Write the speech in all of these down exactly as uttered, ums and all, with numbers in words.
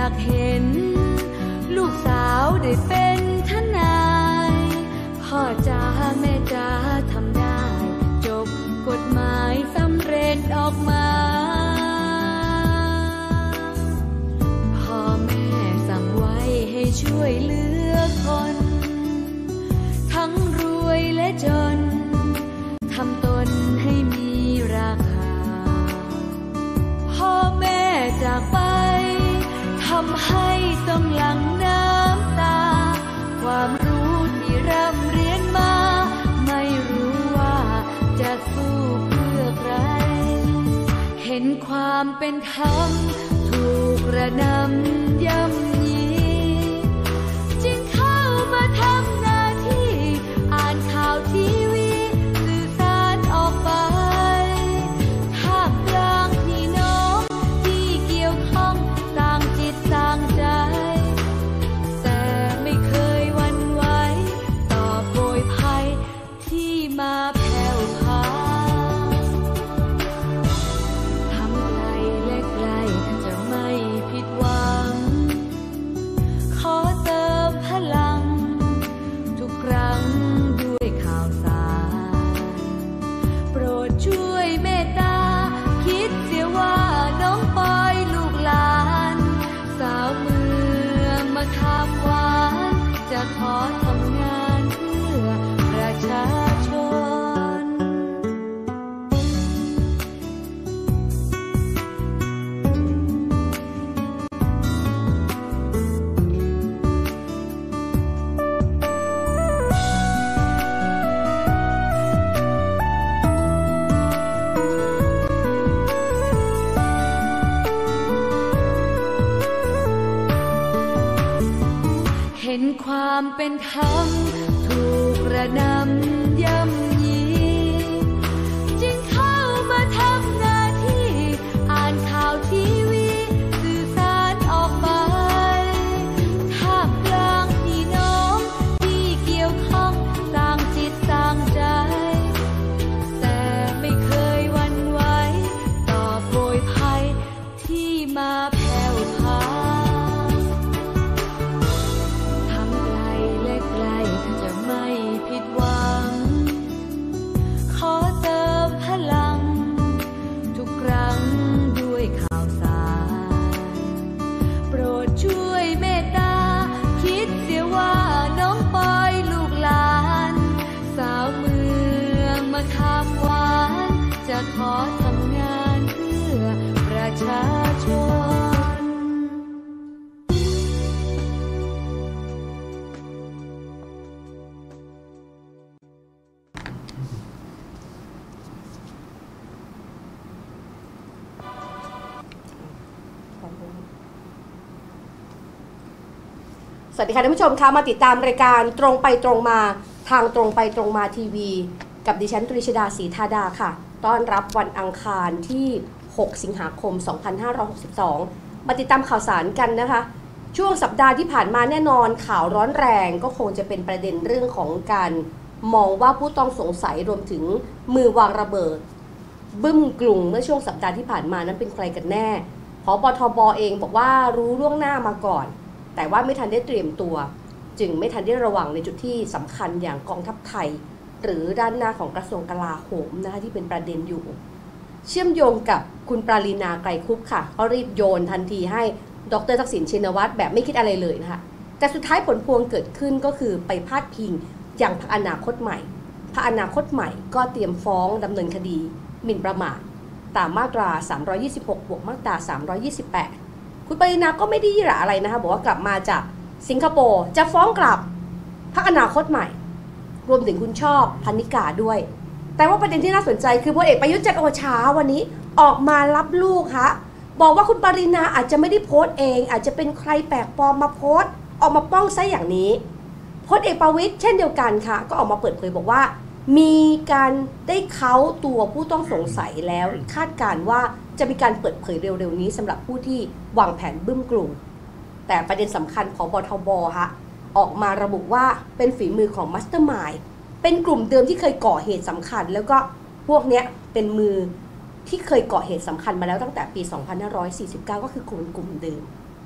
ากเห็นลูกสาวได้เป็นทนายพ่อจ๋าแม่จ๋าทำได้จบกฎหมายสำเร็จออกมาพ่อแม่สั่งไว้ให้ช่วยเหลือคนทั้งรวยและจนทำตนให้มีราคาพ่อแม่จากไปทำให้ต้องหลั่งน้ำตาความรู้ที่ร่ำเรียนมาไม่รู้ว่าจะสู้เพื่อใครเห็นความเป็นธรรมถูกกระนำย่ำยีจึงเข้ามาทำหน้าที่อ่านข่าวทีวีสื่อสารออกไปท่ามกลางพี่น้องที่เกี่ยวข้องสร้างจิตสร้างใจแต่ไม่เคยหวั่นไหวต่อโผยภัยที่มาแผ่วพาทำไกลและไกลจะไม่ผิดหวังขอเติมพลังทุกครั้งด้วยข่าวสารโปรดช่วยเมตตาคิดเสียว่าน้องปอยลูกหลานสาวเมืองมาทำหวานจะขอทำงานเพื่อประชาชนเห็นความเป็นธรรมถูกกระนำย่ำยีจึงเข้ามาทำหน้าที่อ่านข่าวทีวีสื่อสารออกไปท่ามกลางพี่น้องที่เกี่ยวข้องสร้างจิตสร้างใจแต่ไม่เคยหวั่นไหวต่อโผยภัยที่มาแผ่วพาจะไม่ผิดหวังขอเติมพลังทุกครั้งด้วยข่าวสารโปรดช่วยเมตตาคิดเสียว่าน้องปอยลูกหลานสาวเมืองมาทำหวานจะขอทำงานเพื่อประชาชนสวัสดีค่ะท่านผู้ชมคะมาติดตามรายการตรงไปตรงมาทางตรงไปตรงมาทีวีกับดิฉันตรีชดาศรีธาดาค่ะต้อนรับวันอังคารที่หกสิงหาคมสองพันห้าร้อยหกสิบสองมาติดตามข่าวสารกันนะคะช่วงสัปดาห์ที่ผ่านมาแน่นอนข่าวร้อนแรงก็คงจะเป็นประเด็นเรื่องของการมองว่าผู้ต้องสงสัยรวมถึงมือวางระเบิดบึ้มกลุ่มเมื่อช่วงสัปดาห์ที่ผ่านมานั้นเป็นใครกันแน่ผบทบเองบอกว่ารู้ล่วงหน้ามาก่อนแต่ว่าไม่ทันได้เตรียมตัวจึงไม่ทันได้ระวังในจุดที่สำคัญอย่างกองทัพไทยหรือด้านหน้าของกระทรวงกลาโหมนะคะที่เป็นประเด็นอยู่เชื่อมโยงกับคุณปราลีนาไกรคุปค่ะก็รีบโยนทันทีให้ดร.ทักษิณชินวัตรแบบไม่คิดอะไรเลยนะคะแต่สุดท้ายผลพวงเกิดขึ้นก็คือไปพาดพิงอย่างพรรคอนาคตใหม่พรรคอนาคตใหม่ก็เตรียมฟ้องดำเนินคดีหมิ่นประมาทตามมาตราสามร้อยยี่สิบหกบวกมาตราสามร้อยยี่สิบแปดคุณปรินาก็ไม่ได้ยี่หร่าอะไรนะคะบอกว่ากลับมาจากสิงคโปร์จะฟ้องกลับพรรคอนาคตใหม่รวมถึงคุณชอบพนิกาด้วยแต่ว่าประเด็นที่น่าสนใจคือพลเอกประยุทธ์จันทร์โอชาวันนี้ออกมารับลูกค่ะบอกว่าคุณปรินาอาจจะไม่ได้โพสต์เองอาจจะเป็นใครแปลกปลอมมาโพสต์ออกมาป้องซะอย่างนี้พลเอกประวิตรเช่นเดียวกันค่ะก็ออกมาเปิดเผยบอกว่ามีการได้เค้าตัวผู้ต้องสงสัยแล้วคาดการณ์ว่าจะมีการเปิดเผยเร็วๆนี้สำหรับผู้ที่วางแผนบึ้มกลุ่มแต่ประเด็นสำคัญของผบทบค่ะออกมาระบุว่าเป็นฝีมือของมัสเตอร์มายด์เป็นกลุ่มเดิมที่เคยก่อเหตุสำคัญแล้วก็พวกนี้เป็นมือที่เคยก่อเหตุสำคัญมาแล้วตั้งแต่ปีสองพันห้าร้อยสี่สิบเก้าก็คือกลุ่มกลุ่มเดิม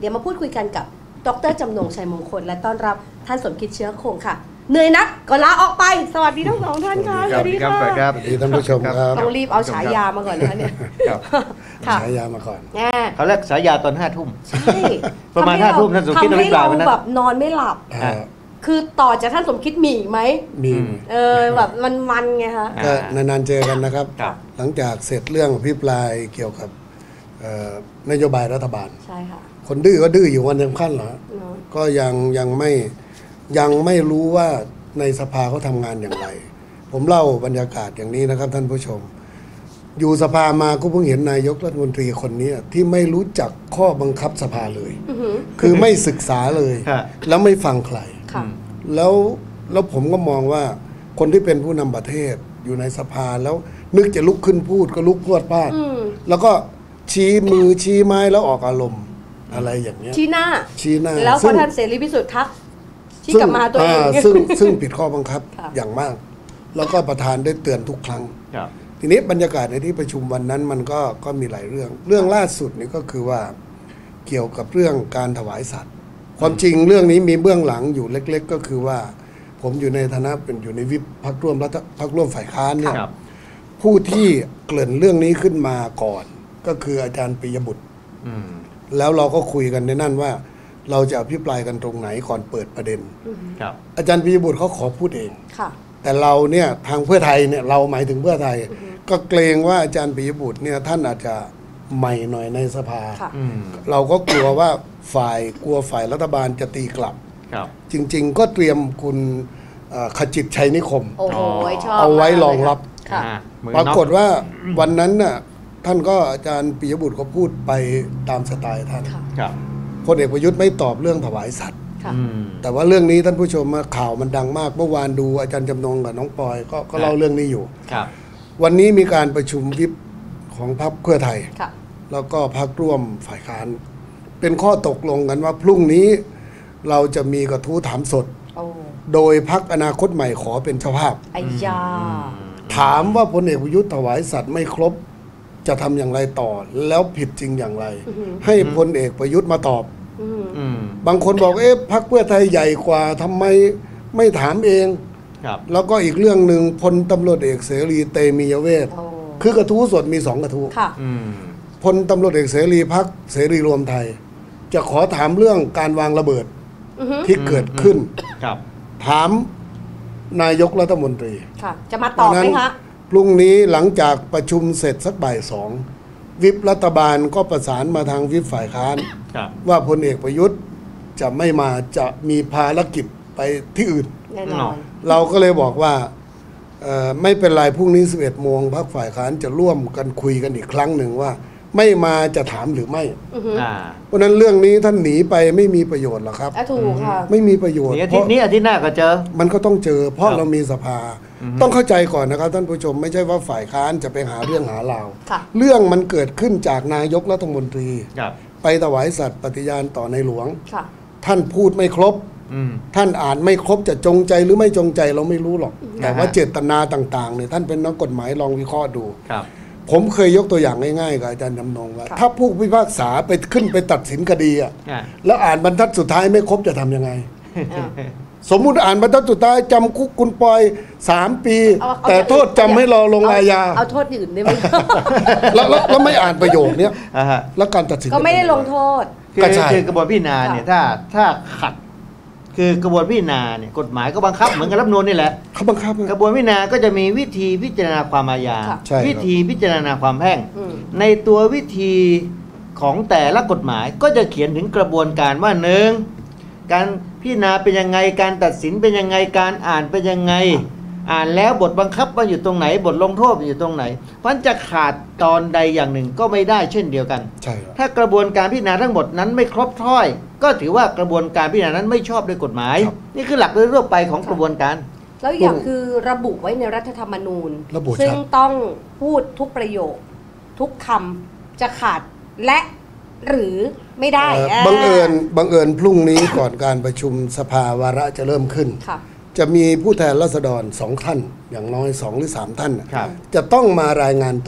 เดี๋ยวมาพูดคุยกันกับดร.จำนงชัยมงคลและต้อนรับท่านสมคิดเชื้อคงค่ะเหนื่อยนักก็ลาออกไปสวัสดีทั้งสองท่านค่ะสวัสดีครับสวัสดีครับท่านผู้ชมครับต้องรีบเอาฉายามาก่อนนะคะเนี่ยฉายามาก่อนเขาเรียกฉายาตอนห้าทุ่มใช่ประมาณห้าทุ่มท่านสมคิดทำให้เราแบบนอนไม่หลับคือต่อจากท่านสมคิดมีไหมมีเออแบบมันมันไงคะก็นานๆเจอกันนะครับหลังจากเสร็จเรื่องพิปรายเกี่ยวกับนโยบายรัฐบาลใช่ค่ะคนดื้อก็ดื้ออยู่วันยังขั้นเหรอก็ยังยังไม่ยังไม่รู้ว่าในสภาเขาทำงานอย่างไรผมเล่าบรรยากาศอย่างนี้นะครับท่านผู้ชมอยู่สภามาก็เพิ่งเห็นนายกรัฐมนตรีคนนี้ที่ไม่รู้จักข้อบังคับสภาเลยคือไม่ศึกษาเลยแล้วไม่ฟังใครแล้วแล้วผมก็มองว่าคนที่เป็นผู้นำประเทศอยู่ในสภาแล้วนึกจะลุกขึ้นพูดก็ลุกพรวดพลาดแล้วก็ชี้มือชี้ไม้แล้วออกอารมณ์อะไรอย่างเงี้ยชี้หน้าชี้หน้าแล้วพอท่านเสรีพิสุทธิ์ทักชี้กลับมาตัวเองซึ่งซึ่งผิดข้อบังคับอย่างมากแล้วก็ประธานได้เตือนทุกครั้งทีนี้บรรยากาศในที่ประชุมวันนั้นมันก็ก็มีหลายเรื่องเรื่องล่าสุดนี่ก็คือว่าเกี่ยวกับเรื่องการถวายสัตว์ความจริงเรื่องนี้มีเบื้องหลังอยู่เล็กๆก็คือว่าผมอยู่ในฐานะเป็นอยู่ในวิปพรรคร่วมรัฐพรรคร่วมฝ่ายค้านเนี่ยผู้ที่เกริ่นเรื่องนี้ขึ้นมาก่อนก็คืออาจารย์ปิยบุตรแล้วเราก็คุยกันในนั่นว่าเราจะอภิปรายกันตรงไหนก่อนเปิดประเด็นอาจารย์ปิยบุตรเขาขอพูดเองแต่เราเนี่ยทางเพื่อไทยเนี่ยเราหมายถึงเพื่อไทยก็เกรงว่าอาจารย์ปิยบุตรเนี่ยท่านอาจจะใหม่หน่อยในสภาเราก็กลัวว่าฝ่ายกลัวฝ่ายรัฐบาลจะตีกลับจริงๆก็เตรียมคุณขจิตชัยนิคมเอาไว้รองรับปรากฏว่าวันนั้นน่ะท่านก็อาจารย์ปิยบุตรก็พูดไปตามสไตล์ท่านพลเอกประยุทธ์ไม่ตอบเรื่องถวายสัตว์แต่ว่าเรื่องนี้ท่านผู้ชมข่าวมันดังมากเมื่อวานดูอาจารย์จำนงกับน้องปอยก็ก็เล่าเรื่องนี้อยู่วันนี้มีการประชุมวิปของพรรคเพื่อไทยแล้วก็พรรคร่วมฝ่ายค้านเป็นข้อตกลงกันว่าพรุ่งนี้เราจะมีกระทู้ถามสดโดยพรรคอนาคตใหม่ขอเป็นเจ้าภาพถามว่าพลเอกประยุทธ์ถวายสัตว์ไม่ครบจะทำอย่างไรต่อแล้วผิดจริงอย่างไรให้พลเอกประยุทธ์มาตอบบางคนบอกเอ๊ะพรรคเพื่อไทยใหญ่กว่าทำไมไม่ถามเองแล้วก็อีกเรื่องหนึ่งพลตำรวจเอกเสรีเตมียเวทคือกระทู้สดมีสองกระทู้พลตำรวจเอกเสรีพรรคเสรีรวมไทยจะขอถามเรื่องการวางระเบิดที่เกิดขึ้นถามนายกรัฐมนตรีจะมาตอบไหมคะพรุ่งนี้หลังจากประชุมเสร็จสักบ่ายสองวิปรัฐบาลก็ประสานมาทางวิปฝ่ายค้านว่าพลเอกประยุทธ์จะไม่มาจะมีภารกิจไปที่อื่นเราก็เลยบอกว่าไม่เป็นไรพรุ่งนี้สิบเอ็ดโมงพรรคฝ่ายค้านจะร่วมกันคุยกันอีกครั้งหนึ่งว่าไม่มาจะถามหรือไม่เพราะนั้นเรื่องนี้ท่านหนีไปไม่มีประโยชน์หรอกครับถูกค่ะไม่มีประโยชน์อาทิตย์นี้อาทิตย์หน้าก็เจอมันก็ต้องเจอเพราะเรามีสภาต้องเข้าใจก่อนนะครับท่านผู้ชมไม่ใช่ว่าฝ่ายค้านจะไปหาเรื่องหาราวเรื่องมันเกิดขึ้นจากนายกรัฐมนตรีไปถวายสัตย์ปฏิญาณต่อในหลวงท่านพูดไม่ครบท่านอ่านไม่ครบจะจงใจหรือไม่จงใจเราไม่รู้หรอกแต่ว่าเจตนาต่างๆเนี่ยท่านเป็นนักกฎหมายลองวิเคราะห์ดูผมเคยยกตัวอย่างง่ายๆกับอาจารย์จำนงว่าถ้าผู้พิพากษาไปขึ้นไปตัดสินคดีอ่ะแล้วอ่านบรรทัดสุดท้ายไม่ครบจะทำยังไงสมมุติอ่านบรรทัดสุดท้ายจำคุกคุณปอยสามปีแต่โทษจำให้รอลงอาญาเอาโทษอื่นได้ไหมแล้วแล้วไม่อ่านประโยคนี้แล้วการตัดสินก็ไม่ได้ลงโทษคือกระบวนพิจารณาเนี่ยถ้าถ้าขัดคือกระบวนพิจารณาเนี่ยกฎหมายก็บังคับเหมือนกับรัฐธรรมนูญนี่แหละเขาบังคับกระบวนพิจารณาก็จะมีวิธีพิจารณาความอาญาวิธีพิจารณาความแพ่งในตัววิธีของแต่ละกฎหมายก็จะเขียนถึงกระบวนการว่าหนึ่งการพิจารณาเป็นยังไงการตัดสินเป็นยังไงการอ่านเป็นยังไงอ่านแล้วบทบังคับว่าอยู่ตรงไหนบทลงโทษอยู่ตรงไหนเพราะจะขาดตอนใดอย่างหนึ่งก็ไม่ได้เช่นเดียวกันถ้ากระบวนการพิจารณาทั้งหมดนั้นไม่ครบถ้วนก็ถือว่ากระบวนการพิจารณานั้นไม่ชอบด้วยกฎหมายนี่คือหลักโดยทั่วไปของกระบวนการแล้วอย่างคือระบุไว้ในรัฐธรรมนูญซึ่งต้องพูดทุกประโยคทุกคำจะขาดและหรือไม่ได้บังเอิญบังเอิญพรุ่งนี้ก่อนการประชุมสภาวาระจะเริ่มขึ้นจะมีผู้แทนราษฎรสองท่านอย่างน้อยสองหรือสามท่านจะต้องมารายงานตัว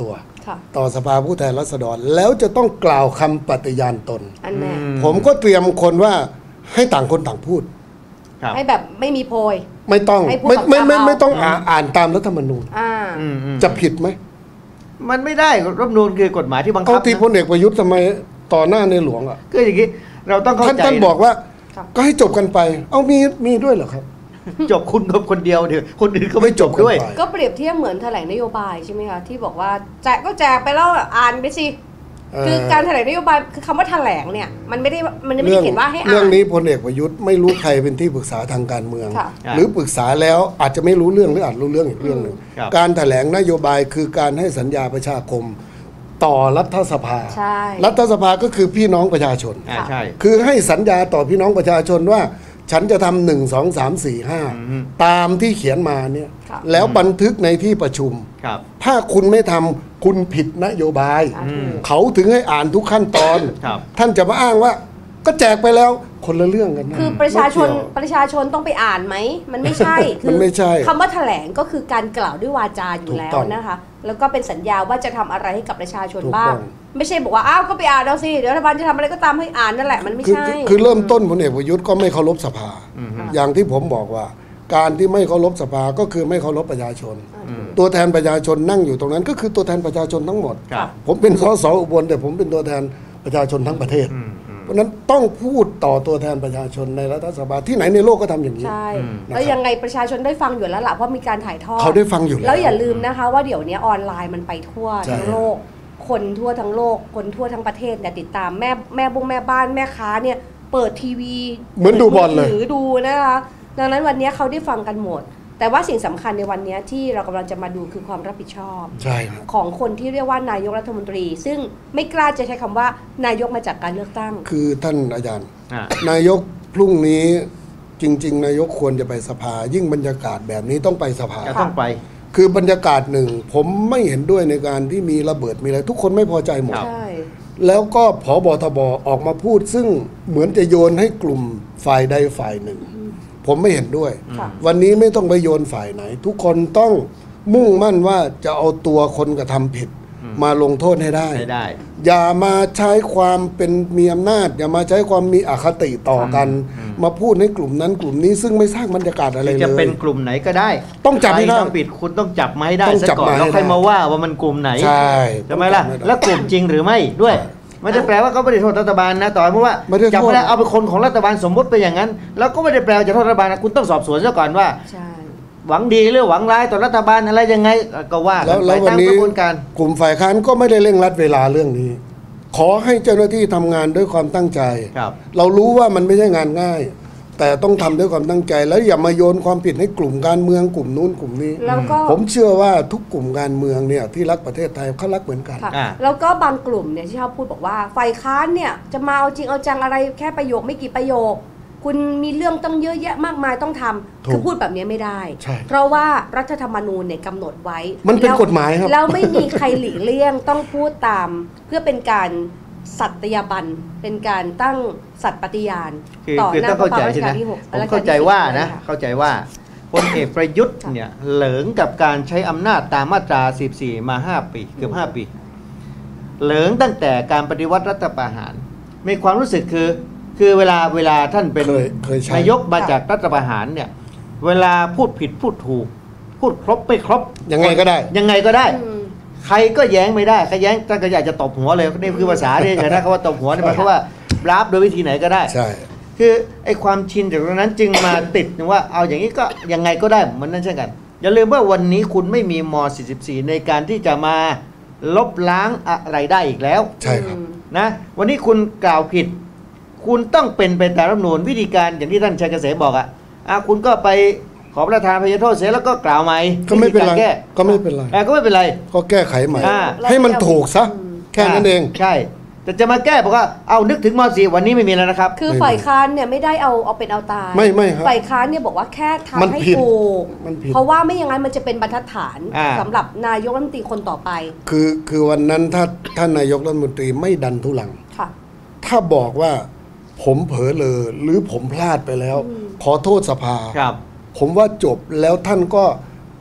ต่อสภาผู้แทนราษฎรแล้วจะต้องกล่าวคำปฏิญาณตนอันแน่ผมก็เตรียมคนว่าให้ต่างคนต่างพูดให้แบบไม่มีโพยไม่ต้องให้พูดไม่ไม่ตามไม่เอาไม่ต้องอ่านอ่านตามรัฐธรรมนูญอ่าอืมอืมจะผิดไหมมันไม่ได้รัฐธรรมนูญคือกฎหมายที่บังคัเอาบที่พลนะเอกประยุทธ์ทำไมต่อหน้าในหลวงอ่ะก็อย่างนี้เราต้องเข้าท่านใจท่านบอกว่าครับก็ให้จบกันไป เอามีมีด้วยเหรอครับจบคุณกับคนเดียวเดี๋ยวคนอื่นเขาไม่ไม่จบด้วยจบกันไปก็เปรียบเทียบเหมือนแถลงนโยบายใช่ไหมคะที่บอกว่าแจกก็แจกไปแล้วอ่านไปสิคือการแถลงนโยบายคือคำว่าแถลงเนี่ยมันไม่ได้มันไม่ได้เขียนว่าให้อ่านเรื่องนี้พลเอกประยุทธ์ไม่รู้ใครเป็นที่ปรึกษาทางการเมืองค่ะหรือปรึกษาแล้วอาจจะไม่รู้เรื่องหรืออาจรู้เรื่องอีกเรื่องหนึ่งครับการแถลงนโยบายคือการให้สัญญาประชาคมต่อรัฐสภาใช่รัฐสภาก็คือพี่น้องประชาชนอ่าใช่คือให้สัญญาต่อพี่น้องประชาชนว่า ฉันจะทำหนึ่งสองสามสี่ห้าอืมตามที่เขียนมาเนี่ยครับแล้วบันทึกในที่ประชุมครับถ้าคุณไม่ทำคุณผิดนโยบายอ่าถูกเขาถึงให้อ่านทุกขั้นตอนครับท่านจะมาอ้างว่าก็แจกไปแล้วคนละเรื่องกันนะคือประชาชนไม่เกี่ยวประชาชนต้องไปอ่านไหมมันไม่ใช่ คืมันไม่ใช่คำว่าแถลงก็คือการกล่าวด้วยวาจาอยู่แล้วถูกต้องนะคะ แล้วก็เป็นสัญญาว่าจะทำอะไรให้กับประชาชนถูกบ้างต้องไม่ใช่บอกว่าอ้าวก็ไปอ่านเอาสิเดี๋ยวรัฐบาลจะทำอะไรก็ตามให้อ่านนั่นแหละมันไม่คือใช่คือคือเริ่มต้นพลเอกประยุทธ์ก็ไม่เคารพสภา อย่างที่ผมบอกว่า การที่ไม่เคารพสภาก็คือไม่เคารพประชาชน ตัวแทนประชาชนนั่งอยู่ตรงนั้น ก็คือตัวแทนประชาชนทั้งหมดครับผมเป็นสสอุบลแต่ผมเป็นตัวแทนประชาชนทั้งประเทศ เพราะฉะนั้นต้องพูดต่อตัวแทนประชาชนในรัฐสภาที่ไหนในโลกก็ทำอย่างนี้ใช่อืมแล้วยังไงประชาชนได้ฟังอยู่แล้วล่ะเพราะมีการถ่ายทอดเขาได้ฟังอยู่แล้วแล้วอย่าลืมนะคะว่าเดี๋ยวนี้ออนไลน์มันไปทั่วใช่ทั้งโลก คนทั่วทั้งโลก คนทั่วทั้งประเทศเนี่ยติดตามแม่แม่บุ้งแม่บ้านแม่ค้าเนี่ยเปิดทีวีเหมือนดูบอลเลยหรือดูนะคะดังนั้นวันนี้เขาได้ฟังกันหมด แต่ว่าสิ่งสำคัญในวันนี้ที่เรากำลังจะมาดูคือความรับผิดชอบใช่ครับของคนที่เรียกว่านายกรัฐมนตรี ซึ่งไม่กล้าจะใช้คำว่านายกมาจากการเลือกตั้งคือท่านอาจารย์อ่านายกพรุ่งนี้จริง ๆ นายกควรจะไปสภา ยิ่งบรรยากาศแบบนี้ต้องไปสภาจะต้องไปคือบรรยากาศหนึ่ง ผมไม่เห็นด้วยในการที่มีระเบิดมีอะไร ทุกคนไม่พอใจหมดครับใช่แล้วก็ผบทบออกมาพูด ซึ่งเหมือนจะโยนให้กลุ่มฝ่ายใดฝ่ายหนึ่ง ผมไม่เห็นด้วยค่ะวันนี้ไม่ต้องไปโยนฝ่ายไหน ทุกคนต้องมุ่งมั่นว่าจะเอาตัวคนกระทำผิด มาลงโทษให้ได้ให้ได้อย่ามาใช้ความเป็นมีอำนาจ อย่ามาใช้ความมีอคติต่อกัน มาพูดให้กลุ่มนั้นกลุ่มนี้ซึ่งไม่สร้างบรรยากาศอะไรเลยจะเป็นกลุ่มไหนก็ได้ต้องจับให้ได้ใครทำผิดคุณต้องจับมาให้ได้ต้องซะจับก่อนมาให้แล้วค่อยได้มาว่าว่ามันกลุ่มไหนใช่ใช่ไหมล่ะต้องจับให้ได้แล้วกลุ่มจริงหรือไม่ด้วยไม่ได้แปลว่าเขาไม่ได้โทษรัฐบาลนะต่อให้เพราะว่าไม่ได้โทษจับไม่ได้เอาเป็นคนของรัฐบาลสมมติไปอย่างนั้น แล้วก็ไม่ได้แปลว่าจะโทษรัฐบาลนะคุณต้องสอบสวนซะก่อนว่าใช่หวังดีหรือหวังร้ายต่อรัฐบาลอะไรยังไงก็ว่ากัแล้วนไปแล้ววันตามนี้กระบวนการกลุ่มฝ่ายค้านก็ไม่ได้เร่งรัดเวลาเรื่องนี้ ขอให้เจ้าหน้าที่ทำงานด้วยความตั้งใจครับเรารู้ว่ามันไม่ใช่งานง่าย แต่ต้องทำด้วยความตั้งใจ แล้วอย่ามาโยนความผิดให้กลุ่มการเมืองกลุ่มนู้นกลุ่มนี้แล้วก็ผมเชื่อว่าทุกกลุ่มการเมืองเนี่ยที่รักประเทศไทยเขารักเหมือนกันค่ะอ่าแล้วก็บางกลุ่มเนี่ยที่ชอบพูดบอกว่าฝ่ายค้านเนี่ยจะมาเอาจริงเอาจังอะไรแค่ประโยคไม่กี่ประโยค คุณมีเรื่องต้องเยอะแยะมากมายต้องทำถูกคือพูดแบบนี้ไม่ได้ใช่เพราะว่ารัฐธรรมนูญเนี่ยกำหนดไว้มันเป็นแล้วกฎหมายครับแล้วไม่มีใครหลีกเลี่ยงต้องพูดตาม เพื่อเป็นการสัตยาบันเป็นการตั้งสัตย์ปฏิญาณคือต่อคือหน้าต้องพระเข้าใจบาทรัชใช่ไหมกาลที่หกผมรัชกลเข้าใจที่ว่าสิบนะค่เข้าใจว่าพลเอกประยุทธ์เนี่ยเหลิงกับการใช้อำนาจตามมาตราสิบสี่มาห้าปีเกือบห้าปี เหลิงตั้งแต่การปฏิวัติรัฐประหาร มีความรู้สึกคือคือเวลาเวลาท่านเป็นเคยเคยใช้นายกมาจากรัฐประหารเนี่ยเวลาพูดผิดพูดถูก พูดครบไม่ครบยังไงก็ได้ยังไงก็ได้อืมใครก็แย้งไม่ได้ใครแย้งท่านก็อยากจะตบหัวเลยนี่คือภาษาเนี่ยนะเขาว่าตบหัวนี่หมายความว่ารับโดยวิธีไหนก็ได้ใช่คือไอ้ความชินจากตรงนั้นจึงมาติดว่าเอาอย่างนี้ก็ยังไงก็ได้เหมือนนั่นเช่นกัน อย่าลืมว่าวันนี้คุณไม่มีม สี่สิบสี่ ในการที่จะมาลบล้างอะไรได้อีกแล้วใช่ครับนะวันนี้คุณกล่าวผิด คุณต้องเป็นไปตามรัฐธรรมนูญวิธีการอย่างที่ท่านชัยเกษมบอกอะอ่ะคุณก็ไปขอประทานอภัยโทษเสียแล้วก็กล่าวใหม่ก็ไม่เป็นไรวิธีาแก้ก็ไม่เป็นไรอ่ะก็ไม่เป็นไรก็แก้ไขใหม่อ่าให้มันถูกซะแค่นั้นเองใช่ แต่จะมาแก้บอกว่าเอานึกถึงม สี่วันนี้ไม่มีแล้วนะครับคือไม่ฝ่ายค้านเนี่ยไม่ได้เอาเอาเป็นเอาตายไม่ไม่ครับฝ่ายค้านเนี่ยบอกว่าแค่มันทำให้ผิดถูกมันผิดเพราะว่าไม่อย่างนั้นมันจะเป็นบรรทัดฐานอ่าสำหรับนายกรัฐมนตรีคนต่อไปคือคือวันนั้นถ้าท่านนายกรัฐมนตรีไม่ดันทุลังค่ะถ้าบอกว่าผมเผลอเลอหรือผมพลาดไปแล้ว ขอโทษสภาครับผมว่าจบแล้วท่านก็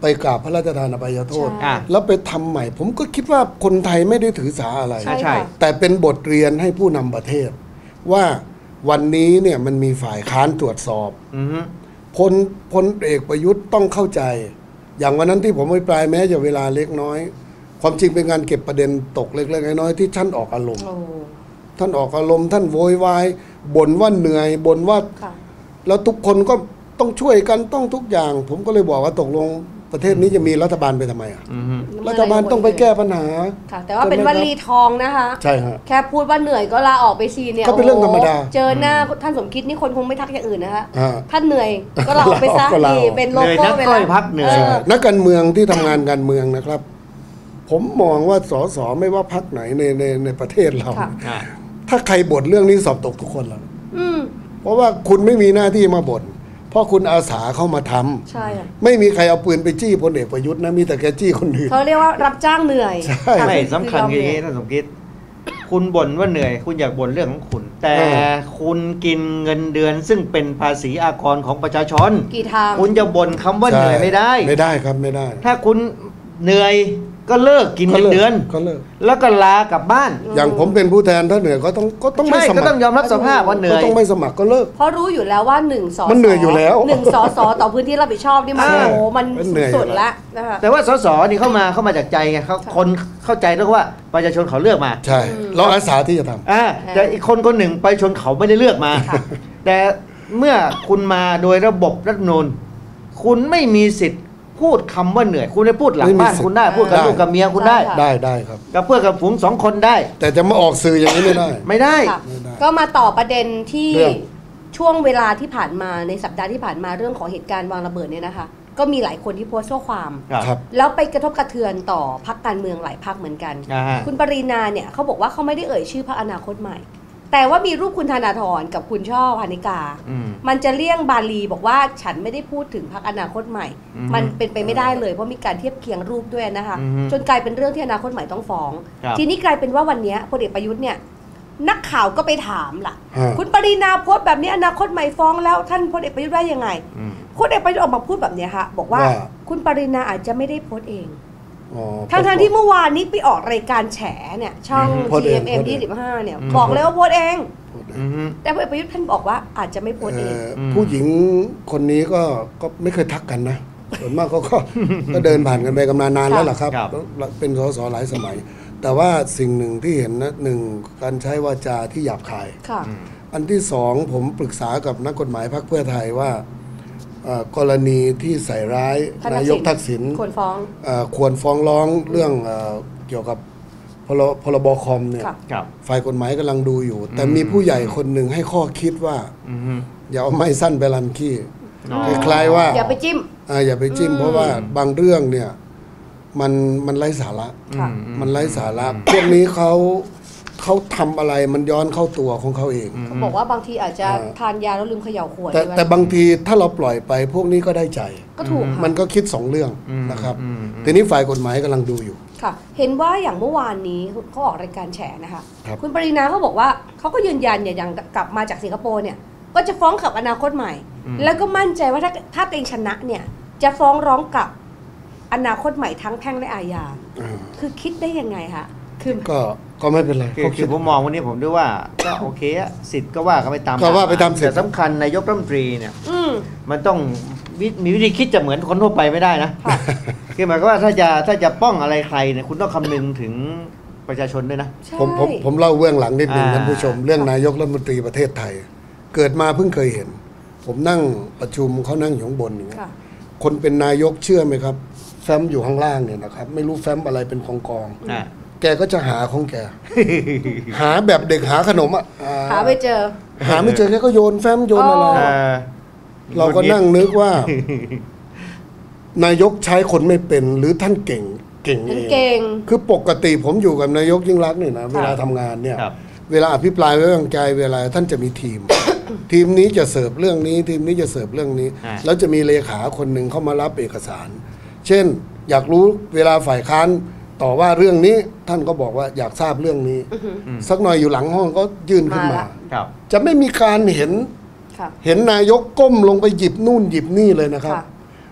ไปกราบพระราชทานอภัยโทษใช่แล้วไปทำใหม่ ผมก็คิดว่าคนไทยไม่ได้ถือสาอะไรใช่ค่ะแต่เป็นบทเรียนให้ผู้นำประเทศ ว่าวันนี้เนี่ยมันมีฝ่ายค้านตรวจสอบอือฮึพลพลเอกประยุทธ์ต้องเข้าใจ อย่างวันนั้นที่ผมอภิปรายแม้จะเวลาเล็กน้อย ความจริงเป็นการเก็บประเด็นตกเล็กๆน้อยๆที่ท่านออกอารมณ์โอ้ท่านออกอารมณ์ท่านโวยวายบ่นว่าเหนื่อยบ่นว่าค่ะแล้วทุกคนก็ต้องช่วยกันต้องทุกอย่าง ผมก็เลยบอกว่าตกลงประเทศนี้จะมีรัฐบาลไปทำไมอ่ะอือฮึรัฐบาลต้องไปแก้ปัญหาค่ะ แต่ว่าเป็นวลีทองนะคะใช่ฮะแค่พูดว่าเหนื่อยก็ลาออกไปซีเนี่ยก็เป็นเรื่องธรรมดาโโหเจอหน้าท่านสมคิดนี่คนคงไม่ทักอย่างอื่นนะคะอ่าท่านเหนื่อยก็ลาออกไปซะก็ลาออกนี่เป็นโลเหนื่อยโก้นักไปก้แล้อยว พักเหนื่อยเออนักการเมืองที่ทำงานการเมืองนะครับ ผมมองว่าสสไม่ว่าพรรคไหนในในในประเทศเราค่ะอ่าถ้าใครบ่นเรื่องนี้สอบตกทุกคนแล้วอืมเพราะว่าคุณไม่มีหน้าที่มาบ่นเพราะคุณอาสาเข้ามาทำใช่ค่ะไม่มีใครเอาปืนไปจี้พลเอกประยุทธ์นะมีแต่แกจี้คนอื่นเขาเรียกว่ารับจ้างเหนื่อยใช่ค่ะไม่อสำคัญอคืออย่างเหนี้อยท่านสมคิด คุณบ่นว่าเหนื่อย คุณอยากบ่นเรื่องของคุณ แต่เออคุณกินเงินเดือนซึ่งเป็นภาษีอากรของประชาชนกี่ทางคุณจะบ่นคำว่าเหนื่อยไม่ได้ไม่ได้ครับไม่ได้ถ้าคุณเหนื่อยก็เลิกกินเงินเดือนก็เลิกแล้วก็ลากลับบ้านอย่างผมเป็นผู้แทนถ้าเหนื่อยก็ต้องก็ต้องไม่ใช่สก็มัคต้องรยอมรับสภาพว่าเหนื่ก็อยต้องไม่สมัครก็เลิกเพราะรู้อยู่แล้วว่าหนึ่งสอมันเหนื่อยอยู่แล้วหนึ่งสอสอต่อพื้นที่รับผิดชอบนี่มันอ่าโอ้โหมันมันเหนื่อยอยู่สุดแล้วละนะคะแต่ว่าสสนี่เข้ามาเข้ามาจากใจไงเขาคนเข้าใจแล้วว่าประชาชนเขาเลือกมาใช่ เราอาสาที่จะทำอ่าแต่อีกคนคนหนึ่งประชาชนเขาไม่ได้เลือกมา แต่เมื่อคุณมาโดยระบบรัฐธรรมนูญคุณไม่มีสิทธิ์พูดคำว่าเหนื่อย คุณได้พูดหลังไม่มีบ้านสิทธิ์คุณได้พูดกับได้ลูกกับเมียคุณได้ใช่ค่ะได้ได้ครับกับเพื่อนกับฝูงสองคนได้แต่จะมาออกสื่ออย่างนี้ไม่ได้ไม่ได้ค่ะไม่ได้ก็มาต่อประเด็นที่เรื่องช่วงเวลาที่ผ่านมาในสัปดาห์ที่ผ่านมาเรื่องของเหตุการณ์วางระเบิดเนี่ยนะคะ ก็มีหลายคนที่โพสต์ข้อความครับแล้วไปกระทบกระเทือนต่อพรรคการเมืองหลายพรรคเหมือนกันอ่าฮะคุณปรินาเนี่ยเขาบอกว่าเขาไม่ได้เอ่ยชื่อพรรคอนาคตใหม่ แต่ว่ามีรูปคุณธนาธรกับคุณช่อพานิกาอืมมันจะเลี่ยงบาลีบอกว่าฉันไม่ได้พูดถึงพรรคอนาคตใหม่อืมมันเป็นไปไม่ได้เลยเพราะมีการเทียบเคียงรูปด้วยนะคะอืมจนกลายเป็นเรื่องที่อนาคตใหม่ต้องฟ้องครับทีนี้กลายเป็นว่าวันนี้พลเอกประยุทธ์เนี่ยนักข่าวก็ไปถามล่ะฮะคุณปรินาโพสต์แบบนี้อนาคตใหม่ฟ้องแล้วท่านพลเอกประยุทธ์ว่ายังไงอืมพลเอกประยุทธ์ออกมาพูดแบบเนี้ยค่ะบอกว่าว่าคุณปรินาอาจจะไม่ได้โพสต์เองอ๋อทั้งทที่เมื่อวานนี้ไปออกรายการแฉเนี่ยช่องโพสต์จีเอเอ็งมเอ็มโพสต์เองยี่สิบห้าเนี่ยอืมบอกเลยว่าโพสต์เองอืมแต่พลเอกประยุทธ์ท่านบอกว่าอาจจะไม่โพสต์เองเอ่อผู้หญิงคนนี้ก็ก็ไม่เคยทักกันนะส่วนมากเขาก็ ก็เดินผ่านกันไปกันมานานแล้วล่ะครับครับแล้วเป็นสสหลายสมัย แต่ว่าสิ่งหนึ่งที่เห็นนะหนึ่งการใช้วาจาที่หยาบคายค่ะอันที่สองผมปรึกษากับนักกฎหมายพรรคเพื่อไทยว่าเอ่อกรณีที่ใส่ร้ายท่านทันากษิณยกทักษิณควรฟ้องเอ่อควรฟ้องร้องเรื่องเอ่อเกี่ยวกับพรพรบคอมเนี่ยค่ะครับฝ่ายกฎหมายกำลังดูอยู่ แต่มีผู้ใหญ่คนหนึ่งให้ข้อคิดว่าอืมอย่าเอาไม้สั้นไปรันขี้อ๋อคล้ายๆว่าอย่าไปจิ้มอ่าอย่าไปจิ้มอืมเพราะว่าบางเรื่องเนี่ยมันมันไร้สาระค่ะอืมันไร้สาระพวกนี้เขาเขาทำอะไรมันย้อนเข้าตัวของเขาเองเขาบอกว่าบางทีอาจจะอ่าทานยาแล้วลืมเขย่าขวดแต่ใช่ไหมแต่บางทีถ้าเราปล่อยไปพวกนี้ก็ได้ใจก็ถูกค่ะมันก็คิดสองเรื่องอืมนะครับอืมอืมทีนี้ฝ่ายกฎหมายกำลังดูอยู่ค่ะ เห็นว่าอย่างเมื่อวานนี้เขาออกรายการแฉนะคะครับคุณปรินาเขาบอกว่าเขาก็ยืนยันเนี่ยอย่างกลับมาจากสิงคโปร์เนี่ยก็จะฟ้องกับอนาคตใหม่อืมแล้วก็มั่นใจว่าถ้าถ้าตัวเองชนะเนี่ยจะฟ้องร้องกับอนาคตใหม่ทั้งแพ่งและอาญาอ่าคือคิดได้ยังไงคะคือก็ก็ไม่เป็นไรคือเขาคืคิอดผมมองวันนี้ผมด้วยว่าก็โอเคอะสิทธิ์ก็ว่ากันไปตามก็ว่าไปตามสิทธิ์แต่สำคัญนายกรัฐมนตรีเนี่ยอืมมันต้องวิมีวิธีคิดจะเหมือนคนทั่วไปไม่ได้นะค่ะคือหมายความว่าถ้าจะถ้าจะป้องอะไรใครเนี่ยคุณต้องคำนึงถึงประชาชนด้วยนะใช่ผมผมผมเล่าเบื้องหลังนิดหนึ่งอ่าท่านผู้ชม เรื่องนายกรัฐมนตรีประเทศไทย เกิดมาเพิ่งเคยเห็น ผมนั่งประชุมเขานั่งอยู่ข้างบนอย่างเงี้ยค่ะคนเป็นนายกเชื่อไหมครับ แฟ้มอยู่ข้างล่างเนี่ยนะครับ ไม่รู้แฟ้มอะไรเป็นของกองอ่าแกก็จะหาของแก หาแบบเด็กหาขนมอ่ะอ่หาไปเจอหาไม่เจอแกก็โยนแฟ้มโยนอะไรอ๋อเออเราก็นั่งนึกว่า นายกใช้คนไม่เป็นหรือท่านเก่งเก่งเองเก่งคือปกติผมอยู่กับนายกยิ่งรักษณ์เนี่ยนะเวลาทำงานเนี่ยครับเวลาอภิปรายไว้วางใจเวลาท่านจะมีทีม ทีมนี้จะเสิร์ฟเรื่องนี้ ทีมนี้จะเสิร์ฟเรื่องนี้อ่าแล้วจะมีเลขาคนหนึ่งเข้ามารับเอกสาร เช่น อยากรู้เวลาฝ่ายค้านต่อว่าเรื่องนี้ ท่านก็บอกว่าอยากทราบเรื่องนี้ สักหน่อยอยู่หลังห้องก็ยื่นขึ้นมามาละครับจะไม่มีการเห็นค่ะเห็นนายกก้มลงไปหยิบนู่นหยิบนี่เลยนะครับค่ะ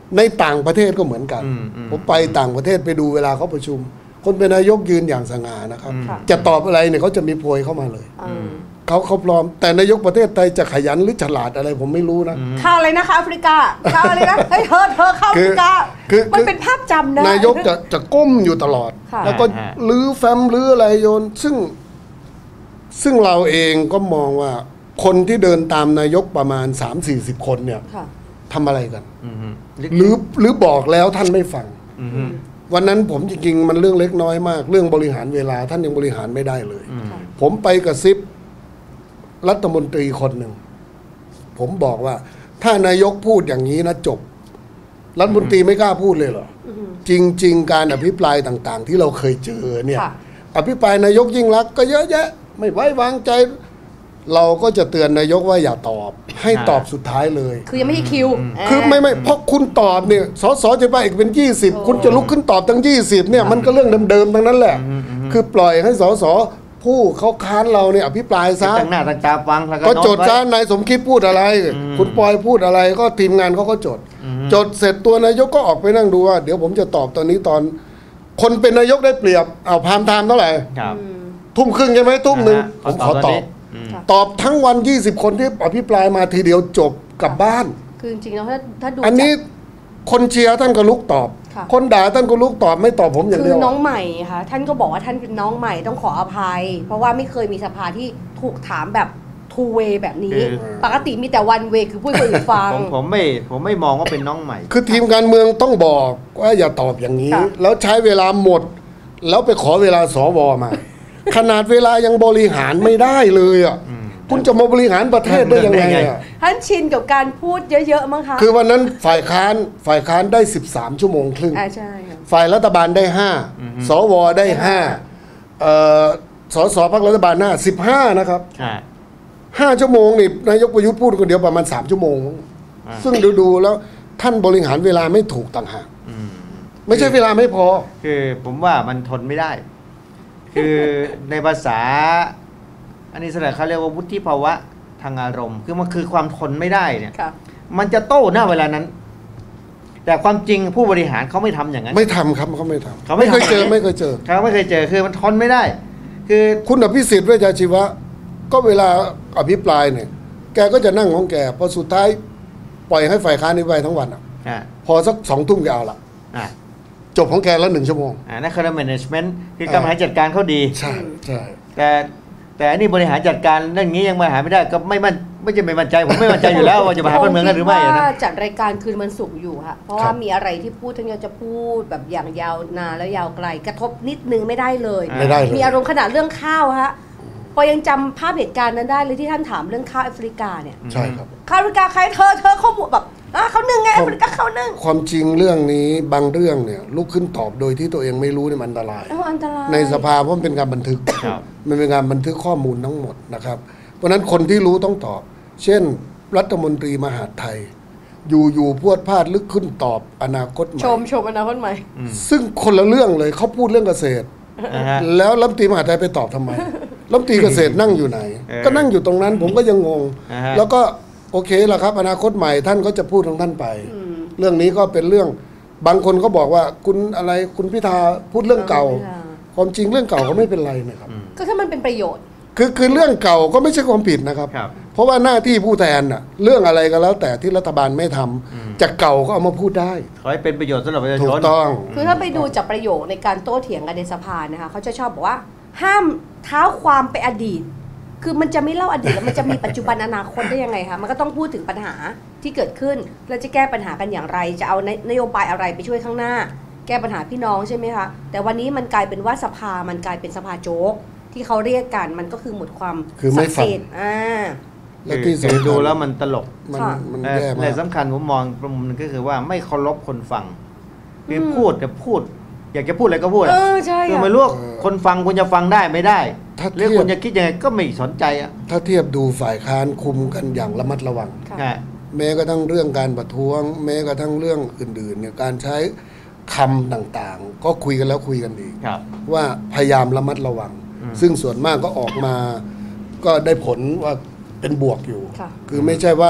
ในต่างประเทศก็เหมือนกันผมไปต่างประเทศไปดูเวลาเขาประชุมคนเป็นนายกยืนอย่างสง่านะครับจะตอบอะไรเนี่ยเขาจะมีโพยเข้ามาเลยเขาเขาพร้อมแต่นายกประเทศไทยจะขยันหรือฉลาดอะไรผมไม่รู้นะข้าวอะไรนะคะแอฟริกาข้าวอะไรนะเฮ้ยเธอเธอข้าวแอฟริกามันเป็นภาพจำนะนายกจะจะก้มอยู่ตลอดแล้วก็ลื้อแฟ้มลื้ออะไรโยนซึ่งซึ่งเราเองก็มองว่าคนที่เดินตามนายกประมาณ สามสี่สิบ คนเนี่ยทำอะไรกันหรือหรือบอกแล้วท่านไม่ฟังวันนั้นผมจริงๆมันเรื่องเล็กน้อยมากเรื่องบริหารเวลาท่านยังบริหารไม่ได้เลยผมไปกระซิบรัฐมนตรีคนหนึ่งผมบอกว่าถ้านายกพูดอย่างนี้นะจบรัฐมนตรีไม่กล้าพูดเลยเหรอจริงๆการอภิปรายต่างๆที่เราเคยเจอเนี่ยอภิปรายนายกยิ่งรักก็เยอะแยะไม่ไว้วางใจเราก็จะเตือนนายกว่าอย่าตอบให้ตอบสุดท้ายเลยคือยังไม่ได้คิวคือไม่ไม่เพราะคุณตอบเนี่ยสสจะไปอีกเป็นยี่สิบคุณจะลุกขึ้นตอบทั้งยี่สิบเนี่ยมันก็เรื่องเดิมๆทั้งนั้นแหละคือปล่อยให้สสผู้เขาค้านเราเนี่ยอภิปรายซะตั้งหน้าตั้งตาฟังก็จดซะนายสมคิดพูดอะไรคุณปอยพูดอะไรก็ทีมงานเขาก็จดจดเสร็จตัวนายกก็ออกไปนั่งดูว่าเดี๋ยวผมจะตอบตอนนี้ตอนคนเป็นนายกได้เปรียบเอาพามไทม์เท่าไหร่ทุ่มครึ่งใช่ไหมทุ่มหนึ่งผมขอตอบตอบทั้งวันยี่สิบคนที่อภิปรายมาทีเดียวจบกลับบ้านคือจริงๆแล้วถ้าถ้าดูอันนี้คนเชียร์ท่านก็ลุกตอบคนด่าท่านก็ลุกตอบไม่ตอบผมอย่างเดียวคือน้องใหม่ค่ะท่านก็บอกว่าท่านเป็นน้องใหม่ต้องขออภัยเพราะว่าไม่เคยมีสภาที่ถูกถามแบบ two way แบบนี้ปกติมีแต่ one way คือพูดคนอื่นฟังผมผมไม่ผมไม่มองว่าเป็นน้องใหม่คือทีมการเมืองต้องบอกว่าอย่าตอบอย่างนี้แล้วใช้เวลาหมดแล้วไปขอเวลาสวมาขนาดเวลายังบริหารไม่ได้เลยอ่ะคุณจะมาบริหารประเทศได้ยังไงอ่ะท่านชินกับการพูดเยอะๆมั้งคะคือวันนั้นฝ่ายค้านฝ่ายค้านได้สิบสามชั่วโมงครึ่งใช่ฝ่ายรัฐบาลได้ห้าสวได้ห้าเอ่อสสพรรครัฐบาลหน้าสิบห้านะครับห้าชั่วโมงนี่นายกประยุทธ์พูดคนเดียวประมาณสามชั่วโมงซึ่งดูๆแล้วท่านบริหารเวลาไม่ถูกต่างหากไม่ใช่เวลาไม่พอคือผมว่ามันทนไม่ได้คือในภาษาอันนี้แสดงเขาเรียกว่าวุฒิภาวะทางอารมณ์คือมันคือความทนไม่ได้เนี่ยมันจะโต้หน้าเวลานั้นแต่ความจริงผู้บริหารเขาไม่ทำอย่างนั้นไม่ทำครับเขาไม่ทำเขาไม่เคยเจอไม่เคยเจอเขาไม่เคยเจอคือมันทนไม่ได้คือคุณอภิสิทธิ์เวชชาชีวะก็เวลาอภิปรายเนี่ยแกก็จะนั่งของแกพอสุดท้ายปล่อยให้ฝ่ายค้านนี้ไปทั้งวันอ่ะพอสักสองทุ่มแกเอาละจบของแกแล้วหนึ่งชั่วโมงอ่านั่นคือ management คือการบริหารจัดการเขาดีใช่ใช่แต่แต่อันนี้บริหารจัดการเรื่องนี้ยังบริหารไม่ได้ก็ไม่มั่นไม่จะไม่มั่นใจผมไม่มั่นใจอยู่แล้วว่าจะบริหารบ้านเมืองได้หรือไม่นะจัดรายการคืนวันศุกร์อยู่ค่ะเพราะว่ามีอะไรที่พูดท่านจะพูดแบบอย่างยาวนานแล้วยาวไกลกระทบนิดนึงไม่ได้เลยไม่ได้เลยมีอารมณ์ขนาดเรื่องข้าวฮะพอยังจำภาพเหตุการณ์นั้นได้เลยที่ท่านถามเรื่องข้าวแอฟริกาเนี่ยใช่ครับข้าวแอฟริกาใครเธอเธอเขาแบบอ่ะเขานึ่งไงแอฟริกาเขานึ่งความจริงเรื่องนี้บางเรื่องเนี่ยลุกขึ้นตอบโดยที่ตัวเองไม่รู้เนี่ยมันอันตรายอันตรายในสภาเพราะมันเป็นการบันทึกมันเป็นการบันทึกข้อมูลทั้งหมดนะครับเพราะฉะนั้นคนที่รู้ต้องตอบเช่นรัฐมนตรีมหาดไทยอยู่อยู่พวดพลาดลึกขึ้นตอบอนาคตใหม่ชมชมอนาคตใหม่ซึ่งคนละเรื่องเลยเขาพูดเรื่องเกษตรแล้วรัฐมนตรีมหาดไทยไปตอบทำไมรัฐมนตรีเกษตรนั่งอยู่ไหนก็นั่งอยู่ตรงนั้นผมก็ยังงงแล้วก็โอเคล่ะครับอนาคตใหม่ท่านก็จะพูดของท่านไปเรื่องนี้ก็เป็นเรื่องบางคนก็บอกว่าคุณอะไรคุณพิธาพูดเรื่องเก่าความจริงเรื่องเก่าก็ไม่เป็นไรนะครับก็ถ้ามันเป็นประโยชน์คือคือเรื่องเก่าก็ไม่ใช่ความผิดนะครับเพราะว่าหน้าที่ผู้แทนน่ะเรื่องอะไรก็แล้วแต่ที่รัฐบาลไม่ทำจากเก่าก็เอามาพูดได้ขอให้เป็นประโยชน์สำหรับประชาชนถูกต้องคือถ้าไปดูจากประโยคในการโต้เถียงกันในสภานะคะเขาจะชอบบอกว่าห้ามเท้าความไปอดีตคือมันจะไม่เล่าอดีตแล้วมันจะมีปัจจุบันอนาคตได้ยังไงคะมันก็ต้องพูดถึงปัญหาที่เกิดขึ้นแล้วจะแก้ปัญหากันอย่างไรจะเอานโยบายอะไรไปช่วยข้างหน้าแก้ปัญหาพี่น้องใช่ไหมคะแต่วันนี้มันกลายเป็นว่าสภามันกลายเป็นสภาโจ๊กที่เขาเรียกกันมันก็คือหมดความศักดิ์สิทธิ์อ่าแล้วที่ดูแล้วมันตลกมันมันแย่มากแต่สำคัญผมมองมุมนึงก็คือว่าไม่เคารพคนฟังคือพูดแต่พูดอยากจะพูดอะไรก็พูดคือไม่รู้คนฟังคุณจะฟังได้ไม่ได้หรือคุณจะคิดยังไงก็ไม่สนใจอ่ะถ้าเทียบดูฝ่ายค้านคุมกันอย่างระมัดระวังแม้กระทั่งเรื่องการประท้วงแม้กระทั่งเรื่องอื่นๆเนี่ยการใช้คำต่างๆก็คุยกันแล้วคุยกันอีกว่าพยายามระมัดระวังซึ่งส่วนมากก็ออกมาก็ได้ผลว่าเป็นบวกอยู่คือไม่ใช่ว่า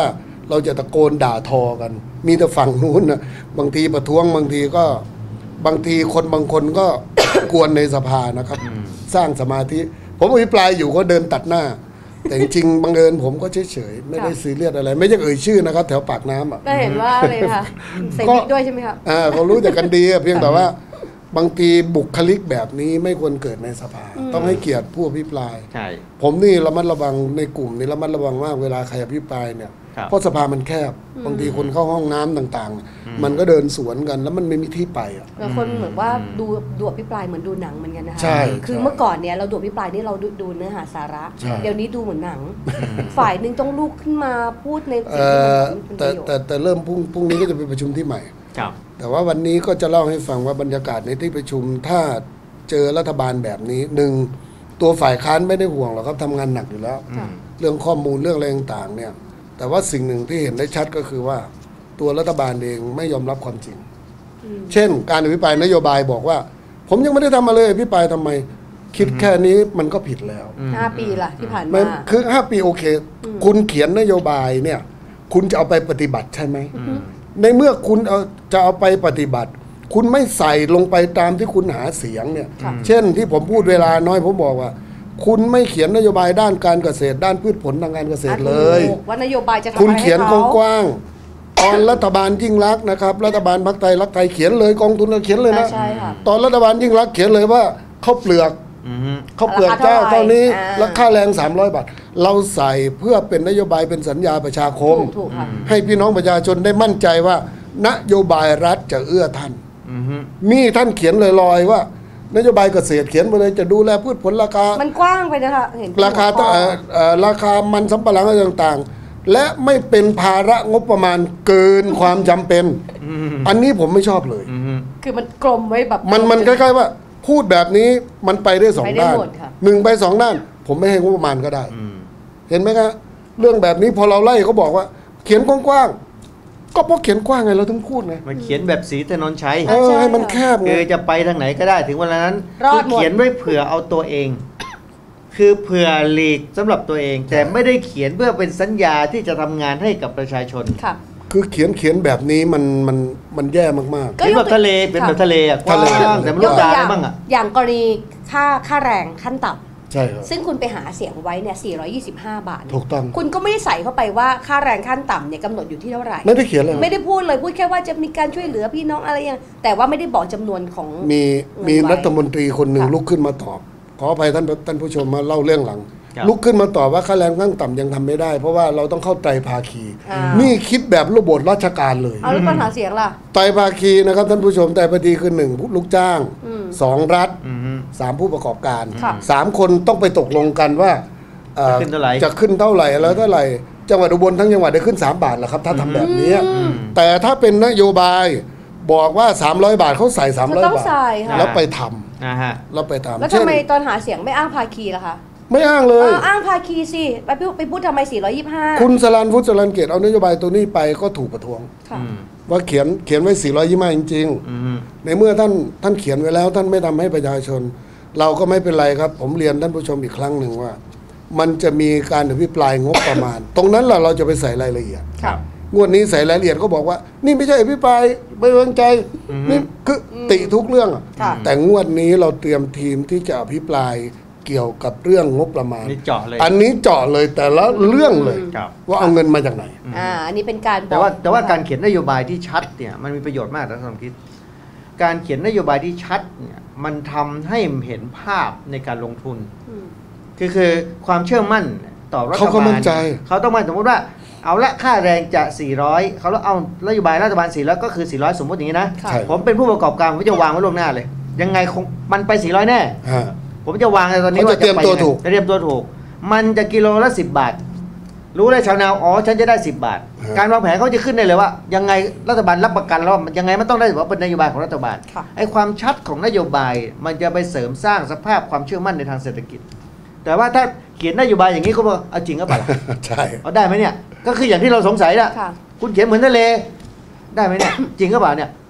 เราจะตะโกนด่าทอกัน มีแต่ฝั่งนู้นนะบางทีประท้วงบางทีก็บางทีคนบางคนก็ กวนในสภานะครับ สร้างสมาธิผมอภิปรายอยู่ก็เดินตัดหน้า แต่จริงๆบังเอิญผมก็เฉยๆไม่ได้ซีเรียสอะไร ไม่ใช่เอ่ยชื่อนะครับ แถวปากน้ำอ่ะก็เห็นว่าเลยค่ะเสร็จด้วยใช่ไหมครับอ่าเขารู้จักกันดีเพียงแต่ว่าบางทีบุคลิกแบบนี้ไม่ควรเกิดในสภาต้องให้เกียรติผู้อภิปรายใช่ผมนี่ระมัดระวังในกลุ่มนี้ระมัดระวังมากเวลาใครอภิปรายเนี่ยเพราะสภามันแคบบางทีคนเข้าห้องน้ำต่างๆมันก็เดินสวนกันแล้วมันไม่มีที่ไปอ่ะคนเหมือนว่าดูดูอภิปรายเหมือนดูหนังเหมือนกันนะคะใช่คือเมื่อก่อนเนี่ยเราดูอภิปรายนี่เราดูเนื้อหาสาระเดี๋ยวนี้ดูเหมือนหนังฝ่ายหนึ่งต้องลุกขึ้นมาพูดในสิ่งที่มันเป็นประโยชน์แต่แต่เริ่มพรุ่งพรุ่งนี้ก็จะเป็นประชุมที่ใหม่แต่ว่าวันนี้ก็จะเล่าให้ฟังว่าบรรยากาศในที่ประชุมถ้าเจอรัฐบาลแบบนี้หนึ่งตัวฝ่ายค้านไม่ได้ห่วงหรอกครับทำงานหนักอยู่แล้วเรื่องข้อมูลเรื่องอะไรต่างๆเนี่ยแต่ว่าสิ่งหนึ่งที่เห็นได้ชัดก็คือว่าตัวรัฐบาลเองไม่ยอมรับความจริงเช่นการอภิปรายนโยบายบอกว่าผมยังไม่ได้ทำมาเลยอภิปรายทำไมคิดแค่นี้มันก็ผิดแล้วห้าปีล่ะที่ผ่านมาคือห้าปีโอเคคุณเขียนนโยบายเนี่ยคุณจะเอาไปปฏิบัติใช่ไหมในเมื่อคุณเอาจะเอาไปปฏิบัติคุณไม่ใส่ลงไปตามที่คุณหาเสียงเนี่ยเช่นที่ผมพูดเวลาน้อยผมบอกว่าคุณไม่เขียนนโยบายด้านการเกษตรด้านพืชผลทางการเกษตรเลยว่านโยบายจะทำอะไรคุณเขียนกว้างๆตอนรัฐบาลยิ่งรักนะครับรัฐบาลพรรคไทยรักไทยเขียนเลยกองทุนเราเขียนเลยนะตอนรัฐบาลยิ่งรักเขียนเลยว่าข้าวเปลือกข้าวเปลือกเจ้าเท่านี้ราคาแรงสามร้อยบาทเราใส่เพื่อเป็นนโยบายเป็นสัญญาประชาคมให้พี่น้องประชาชนได้มั่นใจว่านโยบายรัฐจะเอื้อท่านนี่ท่านเขียนลอยๆว่านโยบายเกษตรเขียนไปเลยจะดูแลพืชผลราคามันกว้างไปนะคะเห็นราคาราคามันสำปะหลังอะไรต่างๆและไม่เป็นภาระงบประมาณเกินความจำเป็นอันนี้ผมไม่ชอบเลยคือมันกลมไว้แบบมันมันใกล้ๆว่าพูดแบบนี้มันไปได้สองด้านหนึ่งไปสองด้านผมไม่ให้งบประมาณก็ได้เห็นไหมครับเรื่องแบบนี้พอเราไล่เขาบอกว่าเขียนกว้างๆก็เพราะเขียนกว้างไงเราถึงพูดไงมันเขียนแบบสีถนนชัยให้มันแคบคือจะไปทางไหนก็ได้ถึงเวลานั้นคือเขียนไว้เผื่อเอาตัวเองคือเผื่อหลีกสำหรับตัวเองแต่ไม่ได้เขียนเพื่อเป็นสัญญาที่จะทำงานให้กับประชาชนค่ะคือเขียนเขียนแบบนี้มันมันมันแย่มากๆเป็นแบบทะเลเป็นแบบทะเลอ่ะทะเลแต่ไม่รู้ดาอะไรบ้างอ่ะอย่างกรณีค่าค่าแรงขั้นต่ำใช่ครับซึ่งคุณไปหาเสียงไว้เนี่ยสี่ร้อยยี่สิบห้าบาทถูกต้องคุณก็ไม่ได้ใส่เข้าไปว่าค่าแรงขั้นต่ำเนี่ยกำหนดอยู่ที่เท่าไหร่ไม่ได้เขียนเลยไม่ได้พูดเลยพูดแค่ว่าจะมีการช่วยเหลือพี่น้องอะไรอย่างแต่ว่าไม่ได้บอกจำนวนของมีมีรัฐมนตรีคนหนึ่งลุกขึ้นมาตอบขออภัยท่านท่านผู้ชมมาเล่าเรื่องหลังลุกขึ้นมาตอบว่าค่าแรงขั้นต่ำยังทำไม่ได้เพราะว่าเราต้องเข้าไตรภาคีนี่คิดแบบระบบราชการเลยเอาแล้วปัญหาเสียงล่ะไตรภาคีนะครับท่านผู้ชมไตรภาคีคือหนึ่งลูกจ้างสองรัฐสามผู้ประกอบการสามคนต้องไปตกลงกันว่าจะขึ้นเท่าไหร่แล้วเท่าไหร่จังหวัดอุบลทั้งจังหวัดได้ขึ้นสามบาทแหละครับถ้าทำแบบนี้แต่ถ้าเป็นนโยบายบอกว่าสามร้อยบาทเขาใส่สามร้อยบาทแล้วไปทำแล้วไปทำแล้วทำไมตอนหาเสียงไม่อ้างภาคีล่ะคะไม่อ้างเลยอ้างภาคีสิไปพูดไปพูดทำไมสี่ร้อยยี่สิบห้าคุณสลันพุทธสลันเกตเอานโยบายตัวนี้ไปก็ถูกประท้วงว่าเขียนเขียนไว้สี่ร้อยยี่สิบห้าจริงๆในเมื่อท่านท่านเขียนไว้แล้วท่านไม่ทำให้ประชาชนเราก็ไม่เป็นไรครับผมเรียนท่านผู้ชมอีกครั้งหนึ่งว่ามันจะมีการอภิปรายงบประมาณตรงนั้นแหละเราจะไปใส่รายละเอียดงวดนี้ใส่รายละเอียดก็บอกว่านี่ไม่ใช่อภิปรายไม่ไว้วางใจนี่คือติทุกเรื่องแต่งวดนี้เราเตรียมทีมที่จะอภิปรายเกี่ยวกับเรื่องงบประมาณอันนี้เจาะเลยแต่ละเรื่องเลยว่าเอาเงินมาจากไหนอ่าอันนี้เป็นการแต่ว่าแต่ว่าการเขียนนโยบายที่ชัดเนี่ยมันมีประโยชน์มากนะสมคิดการเขียนนโยบายที่ชัดเนี่ยมันทำให้เห็นภาพในการลงทุนคือคือความเชื่อมั่นต่อรัฐบาลเขาก็มั่นใจเขาต้องมาสมมติว่าเอาละค่าแรงจะสี่ร้อยเขาแล้วเอานโยบายรัฐบาลสี่ร้อยก็คือสี่ร้อยสมมติอย่างนี้นะผมเป็นผู้ประกอบการผมจะวางไว้ล่วงหน้าเลยยังไงคงมันไปสี่ร้อยแน่ผมจะวางในตอนนี้ว่าจะเตรียมตัวถูกจะเตรียมตัวถูกมันจะกิโลละสิบบาทรู้เลยชาวนาอ๋อฉันจะได้สิบบาทการวางแผนเขาจะขึ้นได้เลยว่ายังไงรัฐบาลรับประกันแล้วยังไงมันต้องได้ว่าเป็นนโยบายของรัฐบาลไอ้ความชัดของนโยบายมันจะไปเสริมสร้างสภาพความเชื่อมั่นในทางเศรษฐกิจแต่ว่าถ้าเขียนนโยบายอย่างนี้เขาบอกเอาจริงก็เปล่าใช่เอาได้ไหมเนี่ยก็คืออย่างที่เราสงสัยแหละคุณเขียนเหมือนทะเลได้ไหมเนี่ยจริงก็เปล่าเนี่ย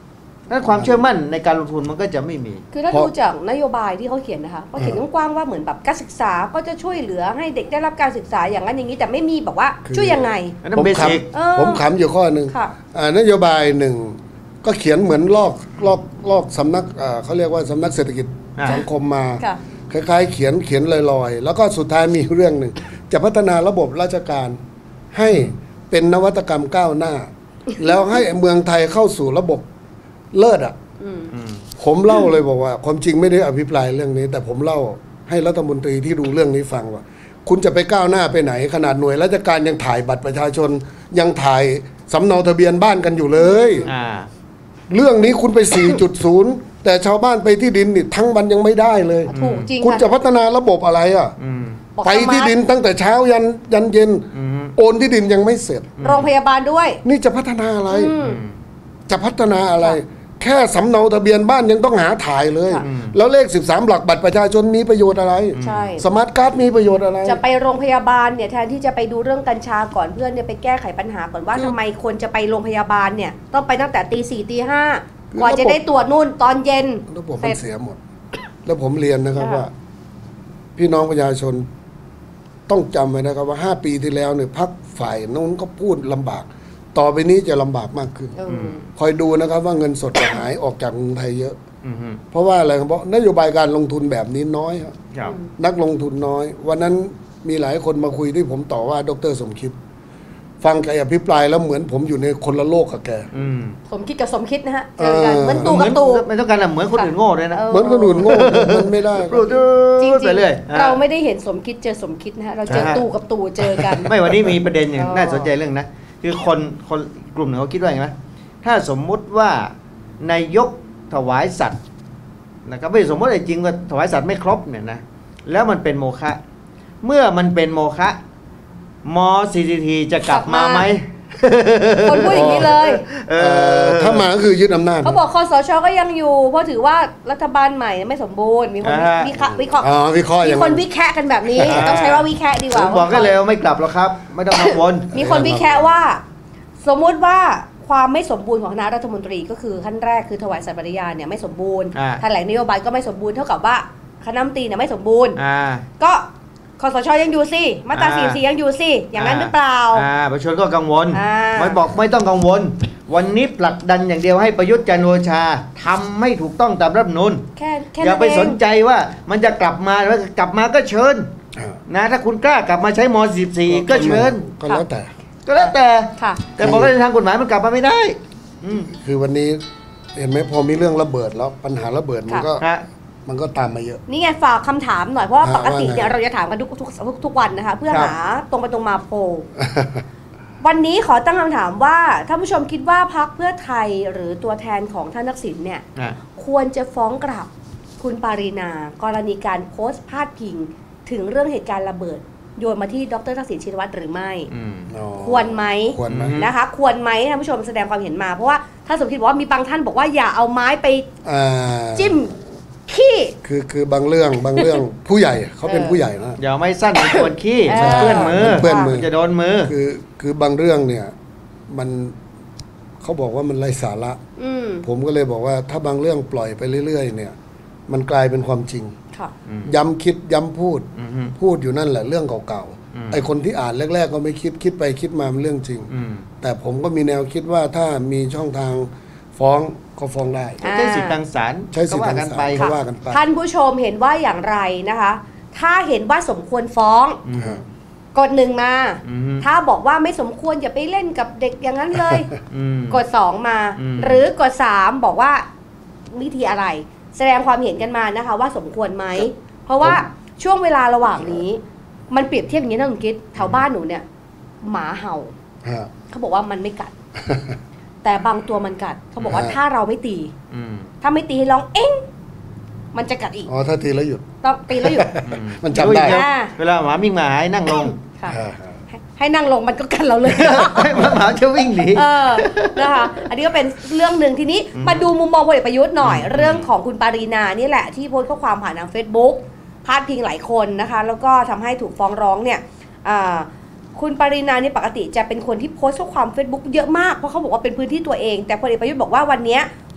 นั้นความเชื่อมั่นในการลงทุนมันก็จะไม่มีคือถ้าดูจากนโยบายที่เขาเขียนนะคะเขาเขียนกว้างๆว่าเหมือนแบบการศึกษาก็จะช่วยเหลือให้เด็กได้รับการศึกษาอย่างนั้นอย่างนี้แต่ไม่มีแบบว่าช่วยยังไงผมขำผมขำอยู่ข้อหนึ่งนโยบายหนึ่งก็เขียนเหมือนลอกลอกลอกสำนักเขาเรียกว่าสำนักเศรษฐกิจสังคมมาคล้ายๆเขียนเขียนลอยๆแล้วก็สุดท้ายมีเรื่องหนึ่งจะพัฒนาระบบราชการให้เป็นนวัตกรรมก้าวหน้าแล้วให้เมืองไทยเข้าสู่ระบบเลิศอ่ะผมเล่าเลยบอกว่าความจริงไม่ได้อภิปรายเรื่องนี้แต่ผมเล่าให้รัฐมนตรีที่ดูเรื่องนี้ฟังว่าคุณจะไปก้าวหน้าไปไหนขนาดหน่วยราชการยังถ่ายบัตรประชาชนยังถ่ายสำเนาทะเบียนบ้านกันอยู่เลยเรื่องนี้คุณไป สี่จุดศูนย์ แต่ชาวบ้านไปที่ดินนี่ทั้งวันยังไม่ได้เลยถูกจริงคุณจะพัฒนาระบบอะไรอ่ะไปที่ดินตั้งแต่เช้ายันยันเย็นโอนที่ดินยังไม่เสร็จโรงพยาบาลด้วยนี่จะพัฒนาอะไรจะพัฒนาอะไรแค่สำเนาทะเบียนบ้านยังต้องหาถ่ายเลยแล้วเลขสิบสามหลักบัตรประชาชนมีประโยชน์อะไรใช่สมาร์ทการ์ดมีประโยชน์อะไรจะไปโรงพยาบาลเนี่ยแทนที่จะไปดูเรื่องกัญชาก่อนเพื่อนเนี่ยไปแก้ไขปัญหาก่อนว่าทำไมคนจะไปโรงพยาบาลเนี่ยต้องไปตั้งแต่ตีสี่ตีห้ากว่าจะได้ตรวจนู่นตอนเย็นระบบมันเสียหมดแล้วผมเรียนนะครับว่าพี่น้องประชาชนต้องจำไว้นะครับว่าห้าปีที่แล้วเนี่ยพรรคฝ่ายโน้นก็พูดลำบากต่อไปนี้จะลำบากมากขึ้นคอยดูนะครับว่าเงินสดจะหายออกจากเมืองไทยเยอะเพราะว่าอะไรครับเพราะนโยบายการลงทุนแบบนี้น้อยครับนักลงทุนน้อยวันนั้นมีหลายคนมาคุยที่ผมต่อว่าดร.สมคิดฟังแกอภิปรายแล้วเหมือนผมอยู่ในคนละโลกกับแกสมคิดกับสมคิดนะฮะเจอกันเหมือนตูกับตูไม่ต้องการเหมือนคนอื่นโง่เลยนะเหมือนคนอื่นโง่มันไม่ได้จริงๆเราไม่ได้เห็นสมคิดเจอสมคิดนะฮะเราเจอตูกับตูเจอกันไม่วันนี้มีประเด็นอย่างน่าสนใจเรื่องนะคือคนคนกลุ่มหนึ่งเขาคิดว่าอย่างไรถ้าสมมุติว่านายกถวายสัตว์นะครับไม่สมมติอะไรจริงว่าถวายสัตว์ไม่ครบเนี่ยนะแล้วมันเป็นโมฆะเมื่อมันเป็นโมฆะมอ ซี ซี ที จะกลับมาไหมคนพูดอย่างนี้เลยถ้ามาก็คือยึดอำนาจเขาบอกคสช.ก็ยังอยู่เพราะถือว่ารัฐบาลใหม่ไม่สมบูรณ์มีคนวิเคราะห์วิเคราะห์มีคนวิแคะกันแบบนี้ต้องใช้ว่าวิแคะดีกว่าบอกกันเลยว่าไม่กลับหรอกครับไม่ต้องกังวลมีคนวิแคะว่าสมมุติว่าความไม่สมบูรณ์ของคณะรัฐมนตรีก็คือขั้นแรกคือถวายสัตย์ปฏิญาณเนี่ยไม่สมบูรณ์แถลงนโยบายก็ไม่สมบูรณ์เท่ากับว่าคณะรัฐมนตรีเนี่ยไม่สมบูรณ์ก็คสช.ยังอยู่สิมาตราสี่สิบสี่ยังอยู่สิอย่างนั้นหรือเปล่าอ่าประชาชนก็กังวลไม่บอกไม่ต้องกังวลวันนี้ผลักดันอย่างเดียวให้ประยุทธ์จันทร์โอชาทำไม่ถูกต้องตามรัฐธรรมนูญอย่าไปสนใจว่ามันจะกลับมาหรือกลับมาก็เชิญนะถ้าคุณกล้ากลับมาใช้ม สี่สิบสี่ก็เชิญก็แล้วแต่ก็แล้วแต่แต่บอกว่าในทางกฎหมายมันกลับมาไม่ได้คือวันนี้เห็นไหมพอมีเรื่องระเบิดแล้วปัญหาระเบิดมันก็มันก็ตามมาเยอะนี่ไงฝากคำถามหน่อยเพราะว่าปกติเนี่ยเราจะถามกันทุกทุกทุกวันนะคะเพื่อหาตรงไปตรงมาโพวันนี้ขอตั้งคำถามว่าท่านผู้ชมคิดว่าพรรคเพื่อไทยหรือตัวแทนของท่านทักษิณเนี่ยควรจะฟ้องกลับคุณปารีนากรณีการโพสต์พาดพิงถึงเรื่องเหตุการณ์ระเบิดโยนมาที่ดร.ทักษิณชินวัตรหรือไม่ควรไหมนะคะควรไหมท่านผู้ชมแสดงความเห็นมาเพราะว่าถ้าสมคิดบอกว่ามีบางท่านบอกว่าอย่าเอาไม้ไปจิ้มขี้คือคือบางเรื่องบางเรื่องผู้ใหญ่เขาเป็นผู้ใหญ่นะอย่าไม่สั้นเป็นคนขี้เปื้อนมือเปื้อนมือจะโดนมือคือคือบางเรื่องเนี่ยมันเขาบอกว่ามันไร้สาระผมก็เลยบอกว่าถ้าบางเรื่องปล่อยไปเรื่อยๆเนี่ยมันกลายเป็นความจริงย้ำคิดย้ำพูดพูดอยู่นั่นแหละเรื่องเก่าๆไอ้คนที่อ่านแรกๆก็ไม่คิดคิดไปคิดมามันเรื่องจริงแต่ผมก็มีแนวคิดว่าถ้ามีช่องทางฟ้องก็ฟ้องได้ใช้สิทธิทางศาลใช้สิทธิทางศาลก็ว่ากันไปท่านผู้ชมเห็นว่าอย่างไรนะคะถ้าเห็นว่าสมควรฟ้องกดหนึ่งมาถ้าบอกว่าไม่สมควรอย่าไปเล่นกับเด็กอย่างนั้นเลยกดสองมาหรือกดสามบอกว่าวิธีอะไรแสดงความเห็นกันมานะคะว่าสมควรไหมเพราะว่าช่วงเวลาระหว่างนี้มันเปรียบเทียบอย่างนี้นะคุณกิ๊ดแถวบ้านหนูเนี่ยหมาเห่าเขาบอกว่ามันไม่กัดแต่บางตัวมันกัดเขาบอกว่าถ้าเราไม่ตีถ้าไม่ตีร้องเอ็งมันจะกัดอีกอ๋อถ้าตีแล้วหยุดต้องตีแล้วหยุดมันจำได้เวลาหมาวิ่งมาให้นั่งลงให้นั่งลงมันก็กันเราเลยหมาจะวิ่งหนีนะคะอันนี้ก็เป็นเรื่องหนึ่งทีนี้มาดูมุมมองพลเอกประยุทธ์หน่อยเรื่องของคุณปารีนานี่แหละที่โพสต์ข้อความผ่านทาง Facebook พาดพิงหลายคนนะคะแล้วก็ทำให้ถูกฟ้องร้องเนี่ยคุณปารีนานี่ปกติจะเป็นคนที่โพสต์ข้อความ Facebook เยอะมากเพราะเขาบอกว่าเป็นพื้นที่ตัวเองแต่พลเอกประยุทธ์บอกว่าวันนี้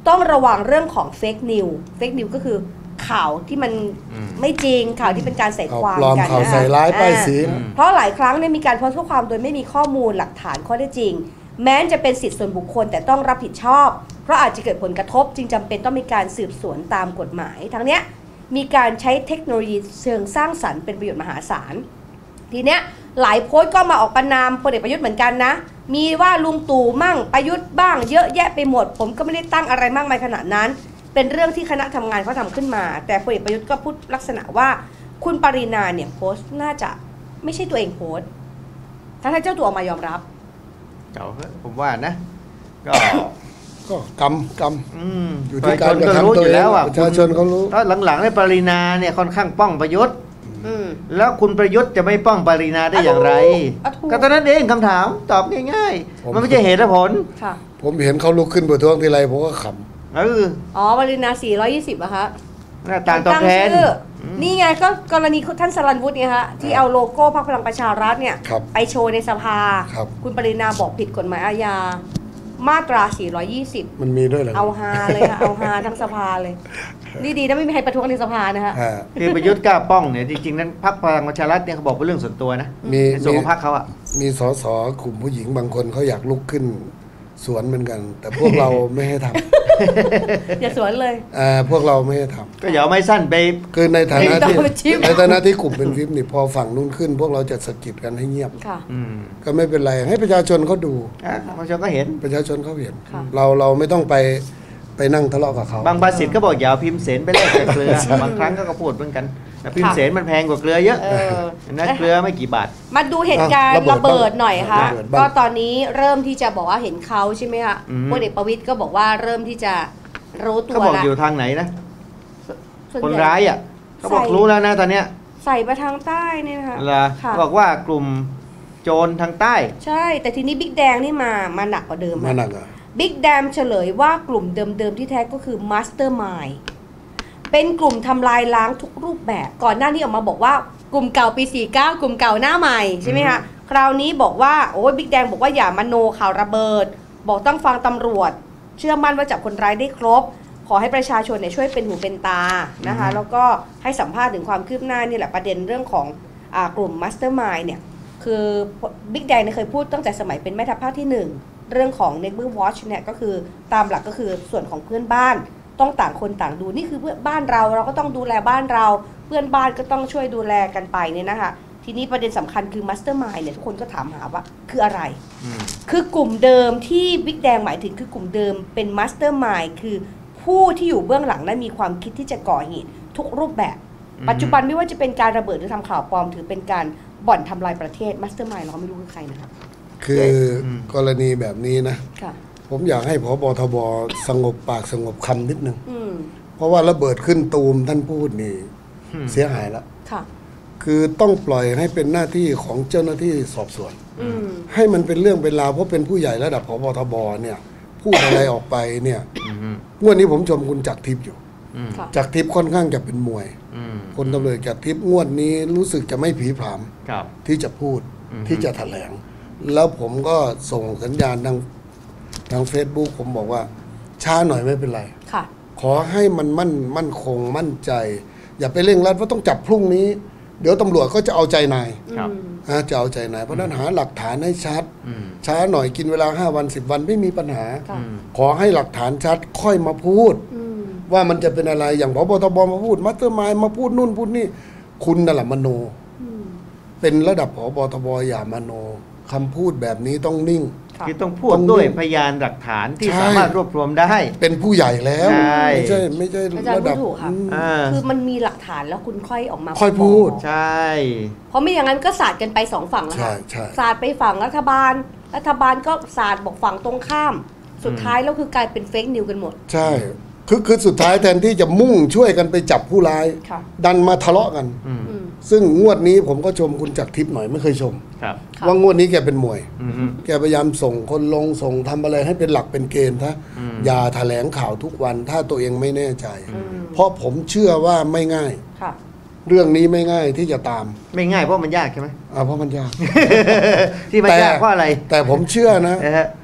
ต้องระวังเรื่องของเฟกนิวเฟกนิวก็คือข่าวที่มันไม่จริงข่าวที่เป็นการใส่ความกันข่าวใส่ร้ายป้ายสีเพราะหลายครั้งเนี่ยมีการโพสต์ข้อความโดยไม่มีข้อมูลหลักฐานข้อเท็จจริงแม้จะเป็นสิทธิส่วนบุคคลแต่ต้องรับผิดชอบเพราะอาจจะเกิดผลกระทบจึงจำเป็นต้องมีการสืบสวนตามกฎหมายทั้งเนี้ยมีการใช้เทคโนโลยีเชิงสร้างสรรค์เป็นประโยชน์มหาศาลทีเนี้ยหลายโพสต์ก็มาออกประนามพลเอกประยุทธ์เหมือนกันนะมีว่าลุงตู่มั่งประยุทธ์บ้างเยอะแยะไปหมดผมก็ไม่ได้ตั้งอะไรมากมายขนาดนั้นเป็นเรื่องที่คณะทำงานเขาทำขึ้นมาแต่พลเอกประยุทธ์ก็พูดลักษณะว่าคุณปรินาเนี่ยโพสต์น่าจะไม่ใช่ตัวเองโพสต์ทั้งที่เจ้าตัวออกมายอมรับเจ้าผมว่านะก็ก็กรรมกรรมอยู่ที่การกระทำตัวเองประชาชนเขารู้ถ้าหลังๆในปรินาเนี่ยค่อนข้างป้องประยุทธ์แล้วคุณประยุทธ์จะไม่ป้องปรินาได้อย่างไรก็ตอนนั้นเองคำถามตอบง่ายๆมันไม่ใช่เหตุและผลผมเห็นเขาลุกขึ้นประท้วงทีไรผมก็ขำเอออ๋อปรินาสี่ร้อยยี่สิบอะคะต่างตอบแทนนี่ไงก็กรณีท่านสรัญวุฒิไงฮะที่เอาโลโก้พรรคพลังประชารัฐเนี่ยไปโชว์ในสภาคุณปรินาบอกผิดกฎหมายอาญามาตราสี่ร้อยยี่สิบมันมีด้วยเหรอเอาฮาเลยค่ะเอาฮาทั้งสภาเลยนี่ดีนะไม่มีใครประท้วงในสภานะฮะคือประยุทธ์กล้าป้องเนี่ยจริงๆนั้นพรรคพลังประชารัฐเนี่ยเขาบอกเป็นเรื่องส่วนตัวนะมีส่วนของพรรคเขาอะมีสสกลุ่มผู้หญิงบางคนเขาอยากลุกขึ้นสวนเหมือนกันแต่พวกเราไม่ให้ทำอย่าสวนเลยอ่าพวกเราไม่ให้ทำก็อย่าไม่สั้นไปคือในฐานะที่ในฐานะที่กลุ่มเป็นวิปนี่พอฝั่งนู้นขึ้นพวกเราจะสะกิดกันให้เงียบก็ไม่เป็นไรให้ประชาชนเขาดูประชาชนก็เห็นประชาชนเขาเห็นเราเราไม่ต้องไปไปนั่งทะเลาะกับเขาบางภาษิตก็บอกอย่าพิมพ์เสนไปแลกกับเกลือบางครั้งก็พูดเหมือนกันพิมพ์เสนมันแพงกว่าเกลือเยอะนะเกลือไม่กี่บาทมาดูเหตุการณ์ระเบิดหน่อยค่ะก็ตอนนี้เริ่มที่จะบอกว่าเห็นเขาใช่ไหมคะพลเอกประวิตรก็บอกว่าเริ่มที่จะรู้ตัวแล้วเขาบอกอยู่ทางไหนนะคนร้ายอ่ะเขาบอกรู้แล้วนะตอนเนี้ยใส่มาทางใต้นี่นะคะบอกว่ากลุ่มโจรทางใต้ใช่แต่ทีนี้บิ๊กแดงนี่มามาหนักกว่าเดิมมาหนักอ่ะบิ๊กแดงเฉลยว่ากลุ่มเดิมๆที่แท้ก็คือมาสเตอร์มายด์เป็นกลุ่มทำลายล้างทุกรูปแบบก่อนหน้านี้ออกมาบอกว่ากลุ่มเก่าปีสี่สิบเก้ากลุ่มเก่าหน้าใหม่ใช่ไหมคะคราวนี้บอกว่าโอ้ยบิ๊กแดงบอกว่าอย่ามโนข่าวระเบิดบอกต้องฟังตำรวจเชื่อมั่นว่าจับคนร้ายได้ครบขอให้ประชาชนเนี่ยช่วยเป็นหูเป็นตานะคะแล้วก็ให้สัมภาษณ์ถึงความคืบหน้านี่แหละประเด็นเรื่องของอ่ากลุ่มมาสเตอร์มายด์เนี่ยคือบิ๊กแดงเนี่ยเคยพูดตั้งแต่สมัยเป็นแม่ทัพภาคที่หนึ่งเรื่องของ Neighbor Watch เนี่ยก็คือตามหลักก็คือส่วนของเพื่อนบ้านต้องต่างคนต่างดูนี่คือเพื่อนบ้านเราเราก็ต้องดูแลบ้านเราเพื่อนบ้านก็ต้องช่วยดูแลกันไปเนี่ยนะคะทีนี้ประเด็นสำคัญคือ Mastermind เนี่ยทุกคนก็ถามหาว่าคืออะไรคือกลุ่มเดิมที่บิ๊กแดงหมายถึงคือกลุ่มเดิมเป็น Mastermind คือผู้ที่อยู่เบื้องหลังและมีความคิดที่จะก่อเหตุทุกรูปแบบปัจจุบันไม่ว่าจะเป็นการระเบิดหรือทำข่าวปลอมถือเป็นการบ่อนทำลายประเทศ Mastermind เราไม่รู้คือใครนะครับคือกรณีแบบนี้นะผมอยากให้ผบ.ทบ.สงบปากสงบคำนิดนึงเพราะว่าระเบิดขึ้นตูมท่านพูดนี่เสียหายแล้วคือต้องปล่อยให้เป็นหน้าที่ของเจ้าหน้าที่สอบสวนให้มันเป็นเรื่องเป็นราวเพราะเป็นผู้ใหญ่ระดับผบ.ทบ.เนี่ยพูดอะไรออกไปเนี่ยงวดนี้ผมชมคุณจักรทิพย์อยู่จักรทิพย์ค่อนข้างจะเป็นมวยคนตำรวจจักรทิพย์งวดนี้รู้สึกจะไม่ผีผามที่จะพูดที่จะแถลงแล้วผมก็ส่งสัญญาณทางทางเฟซบุ๊กผมบอกว่าช้าหน่อยไม่เป็นไรขอให้มันมั่นมั่นคงมั่นใจอย่าไปเร่งรัดว่าต้องจับพรุ่งนี้เดี๋ยวตำรวจก็จะเอาใจนายจะเอาใจนายเพราะนั้นหาหลักฐานให้ชัดช้าหน่อยกินเวลาห้าวันสิบวันไม่มีปัญหาขอให้หลักฐานชัดค่อยมาพูดว่ามันจะเป็นอะไรอย่างผบ.ทบ.มาพูดมัตเตอร์มายมาพูดนู่นพูดนี่คุณนั่นแหละมโนเป็นระดับผบ.ทบ.อย่ามโนคำพูดแบบนี้ต้องนิ่งคือต้องพูดด้วยพยานหลักฐานที่สามารถรวบรวมได้เป็นผู้ใหญ่แล้วไม่ใช่ไม่ใช่ระดับคือมันมีหลักฐานแล้วคุณค่อยออกมาค่อยพูดใช่เพราะไม่อย่างนั้นก็สาดกันไปสองฝั่งแล้วค่ะสาดไปฝั่งรัฐบาลรัฐบาลก็สาดบอกฝั่งตรงข้ามสุดท้ายแล้วคือกลายเป็นเฟกนิวกันหมดใช่คือคือสุดท้ายแทนที่จะมุ่งช่วยกันไปจับผู้ร้ายดันมาทะเลาะกันซึ่งงวดนี้ผมก็ชมคุณจักรทิพย์หน่อยไม่เคยชมว่างวดนี้แกเป็นมวยแกพยายามส่งคนลงส่งทำอะไรให้เป็นหลักเป็นเกณฑ์ถ้าอย่าแถลงข่าวทุกวันถ้าตัวเองไม่แน่ใจเพราะผมเชื่อว่าไม่ง่ายเรื่องนี้ไม่ง่ายที่จะตามไม่ง่ายเพราะมันยากใช่ไหมอ่าเพราะมันยากที่มันยากเพราะอะไรแต่ผมเชื่อนะ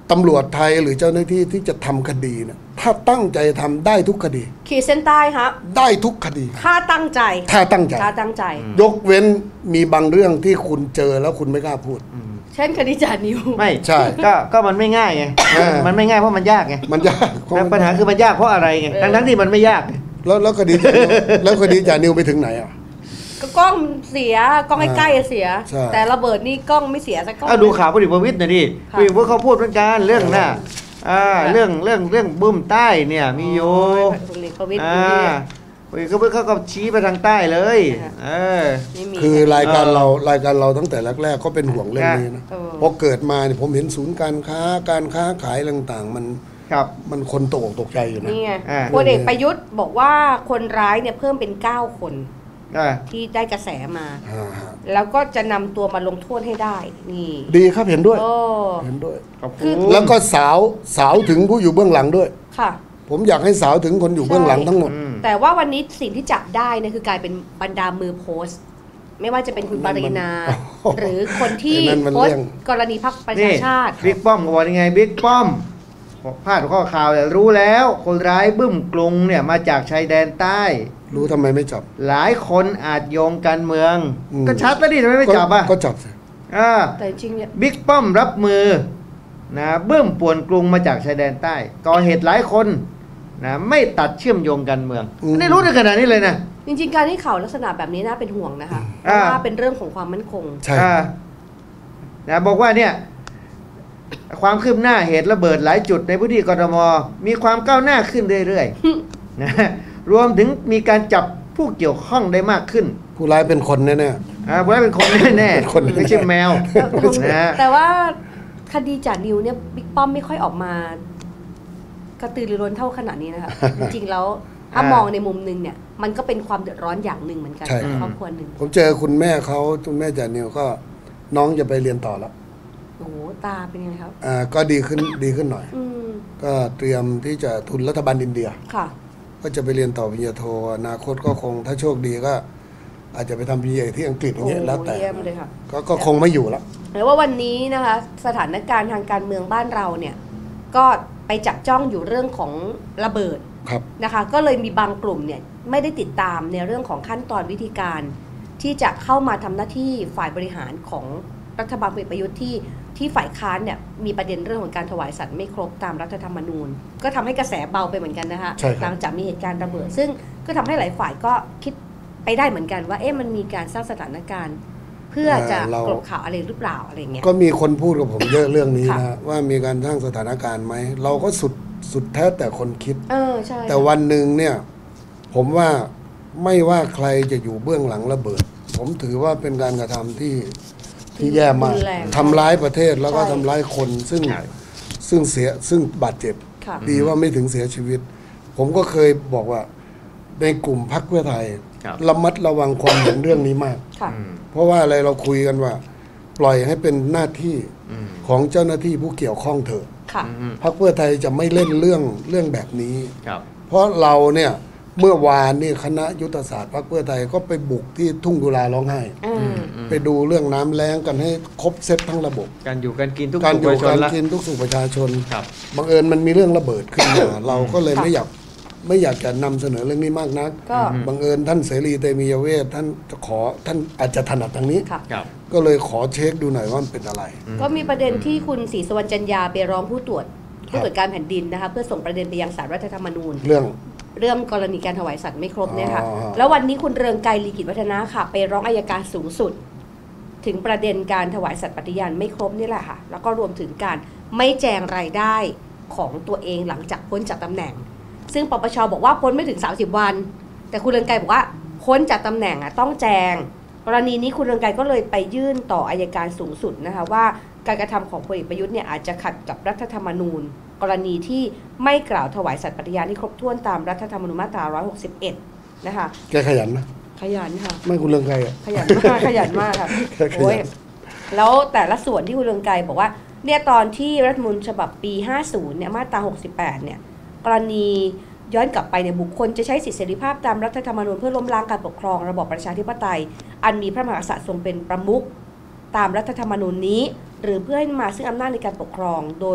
ตำรวจไทยหรือเจ้าหน้าที่ที่จะทำคดีนะถ้าตั้งใจทำได้ทุกคดีขีดเส้นใต้ครับได้ทุกคดีถ้าตั้งใจถ้าตั้งใจถ้าตั้งใจยกเว้นมีบางเรื่องที่คุณเจอแล้วคุณไม่กล้าพูดเช่นคดีจานิวไม่ใช่ก็ก็มันไม่ง่ายไงมันไม่ง่ายเพราะมันยากไงมันยากปัญหาคือมันยากเพราะอะไรไงทั้งทั้งที่มันไม่ยากแล้วแล้วคดีแล้วคดีจานิวไปถึงไหนอ่ะก็กล้องเสียกล้องใกล้ๆเสียแต่ระเบิดนี่กล้องไม่เสียสักกล้องดูข่าวพลเอกประวิตรหน่อยดิพลเอกประวิตรเขาพูดเหมือนกันเรื่องน่ะอ่าเรื่องเรื่องเรื่องบึ้มใต้เนี่ยมีอยู่อ่าพลเอกประวิตรเขาก็ชี้ไปทางใต้เลยเออคือรายการเรารายการเราตั้งแต่แรกๆก็เป็นห่วงเรื่องนี้นะพอเกิดมาเนี่ยผมเห็นศูนย์การค้าการค้าขายต่างๆมันครับมันคนตกตกใจอยู่นะนี่ไงพลเอกประยุทธ์บอกว่าคนร้ายเนี่ยเพิ่มเป็นเก้าคนที่ได้กระแสมาแล้วก็จะนำตัวมาลงโทษให้ได้นี่ดีครับเห็นด้วยเห็นด้วยแล้วก็สาวสาวถึงผู้อยู่เบื้องหลังด้วยค่ะผมอยากให้สาวถึงคนอยู่เบื้องหลังทั้งหมดแต่ว่าวันนี้สิ่งที่จับได้เนี่ยคือกลายเป็นบรรดามือโพสต์ไม่ว่าจะเป็นคุณปรินาหรือคนที่โพสต์กรณีพรรคประชาชาติบิ๊กป้อมบอกยังไงบิ๊กป้อมพาดข้อข่าวรู้แล้วคนร้ายบึ้มกรุงเนี่ยมาจากชายแดนใต้รู้ทำไมไม่จับหลายคนอาจโยงการเมืองก็ชัดแล้วดิทำไมไม่จับอ่ะก็จับสิอ่าแต่จริงเนี่ยบิ๊กป้อมรับมือนะบึ้มป่วนกรุงมาจากชายแดนใต้ก่อเหตุหลายคนนะไม่ตัดเชื่อมโยงการเมืองไม่รู้ในขนาดนี้เลยนะจริงๆการที่ข่าวลักษณะแบบนี้น่าเป็นห่วงนะคะเพราะว่าเป็นเรื่องของความมั่นคงใช่นะบอกว่าเนี่ยความคืบหน้าเหตุระเบิดหลายจุดในพื้นที่กทมมีความก้าวหน้าขึ้นเรื่อยๆนะรวมถึงมีการจับผู้เกี่ยวข้องได้มากขึ้นผู้ร้ายเป็นคนแน่ๆอ่าผู้ร้ายเป็นคนแน่ๆไม่ใช่แมวนะแต่ว่าคดีจานิวเนี่ยบิ๊กป้อมไม่ค่อยออกมากระตือรือร้นเท่าขนาดนี้นะคะจริงๆแล้วถ้ามองในมุมนึงเนี่ยมันก็เป็นความเดือดร้อนอย่างหนึ่งเหมือนกันครอบครัวหนึ่งผมเจอคุณแม่เขาคุณแม่จานิวก็น้องจะไปเรียนต่อแล้วโอ้ตาเป็นยังไงครับอ่าก็ดีขึ้นดีขึ้นหน่อยก็เตรียมที่จะทุนรัฐบาลอินเดียค่ะก็จะไปเรียนต่อปริญญาโทอนาคตก็คงถ้าโชคดีก็อาจจะไปทำปริญญาเอกที่อังกฤษอย่างเงี้ยแล้วแต่ก็ก็คงไม่อยู่แล้วแต่ว่าวันนี้นะคะสถานการณ์ทางการเมืองบ้านเราเนี่ยก็ไปจับจ้องอยู่เรื่องของระเบิดนะคะก็เลยมีบางกลุ่มเนี่ยไม่ได้ติดตามในเรื่องของขั้นตอนวิธีการที่จะเข้ามาทำหน้าที่ฝ่ายบริหารของรัฐบาลพลเอกประยุทธ์ที่ที่ฝ่ายค้านเนี่ยมีประเด็นเรื่องของการถวายสัตย์ไม่ครบตามรัฐธรรมนูญก็ทำให้กระแสเบาไปเหมือนกันนะคะหลังจากมีเหตุการณ์ระเบิดซึ่งก็ทำให้หลายฝ่ายก็คิดไปได้เหมือนกันว่าเอ๊ะมันมีการสร้างสถานการณ์เพื่อจะกลบข่าวอะไรหรือเปล่าอะไรเงี้ยก็มีคนพูดกับผมเยอะเรื่องนี้นะว่ามีการสร้างสถานการณ์ไหมเราก็สุดสุดแท้แต่คนคิดเออใช่แต่วันหนึ่งเนี่ยผมว่าไม่ว่าใครจะอยู่เบื้องหลังระเบิดผมถือว่าเป็นการกระทำที่ที่แย่มากทำร้ายประเทศแล้วก็ทำร้ายคนซึ่งซึ่งเสียซึ่งบาดเจ็บดีว่าไม่ถึงเสียชีวิตผมก็เคยบอกว่าในกลุ่มพรรคเพื่อไทยระมัดระวังความเห็นเรื่องนี้มากเพราะว่าอะไรเราคุยกันว่าปล่อยให้เป็นหน้าที่ของเจ้าหน้าที่ผู้เกี่ยวข้องเถอะพรรคเพื่อไทยจะไม่เล่นเรื่องเรื่องแบบนี้เพราะเราเนี่ยเมื่อวานนี่คณะยุทธศาสตร์พรรคเพื่อไทยก็ไปบุกที่ทุ่งกุลาร้องไห้ไปดูเรื่องน้ำแล้งกันให้ครบเซตทั้งระบบการอยู่การกินทุกการอยู่การกินทุกสุขประชาชนบังเอิญมันมีเรื่องระเบิดขึ้นมาเราก็เลยไม่อยากไม่อยากจะนำเสนอเรื่องนี้มากนักบังเอิญท่านเสรีเตมียเวทท่านจะขอท่านอาจจะถนัดทางนี้ก็เลยขอเช็คดูหน่อยว่ามันเป็นอะไรก็มีประเด็นที่คุณศรีสุวรรณจันยาไปร้องผู้ตรวจผู้ตรวจการแผ่นดินนะคะเพื่อส่งประเด็นไปยังศาลรัฐธรรมนูญเรื่องเรื่องกรณีการถวายสัตย์ไม่ครบเนี่ยค่ะแล้ววันนี้คุณเรืองไกรลีกิจวัฒนะค่ะไปร้องอัยการสูงสุดถึงประเด็นการถวายสัตย์ปฏิญาณไม่ครบนี่แหละค่ะแล้วก็รวมถึงการไม่แจงรายได้ของตัวเองหลังจากพ้นจากตำแหน่งซึ่งปปช.บอกว่าพ้นไม่ถึงสามสิบวันแต่คุณเรืองไกรบอกว่าพ้นจากตำแหน่งอ่ะต้องแจงกรณีนี้คุณเรืองไกรก็เลยไปยื่นต่ออัยการสูงสุดนะคะว่าการกระทำของพลเอกประยุทธ์เนี่ยอาจจะขัดกับรัฐธรรมนูญกรณีที่ไม่กล่าวถวายสัตย์ปฏิญาณที่ครบถ้วนตามรัฐธรรมนูญมาตราหนึ่งร้อยหกสิบเอ็ดนะคะแกขยันนะขยันค่ะไม่คุณเรืองไกรอ่ะขยันมากขยันมากค่ะโอ้ยแล้วแต่ละส่วนที่คุณเรืองไกรบอกว่าเนี่ยตอนที่รัฐธรรมนูญฉบับปีห้าสิบเนี่ยมาตราหกสิบแปดเนี่ยกรณีย้อนกลับไปเนี่ยบุคคลจะใช้สิทธิเสรีภาพตามรัฐธรรมนูญเพื่อล้มล้างการปกครองระบอบประชาธิปไตยอันมีพระมหากษัตริย์ทรงเป็นประมุขตามรัฐธรรมนูญนี้หรือเพื่อให้มาซึ่งอำนาจในการปกครองโดย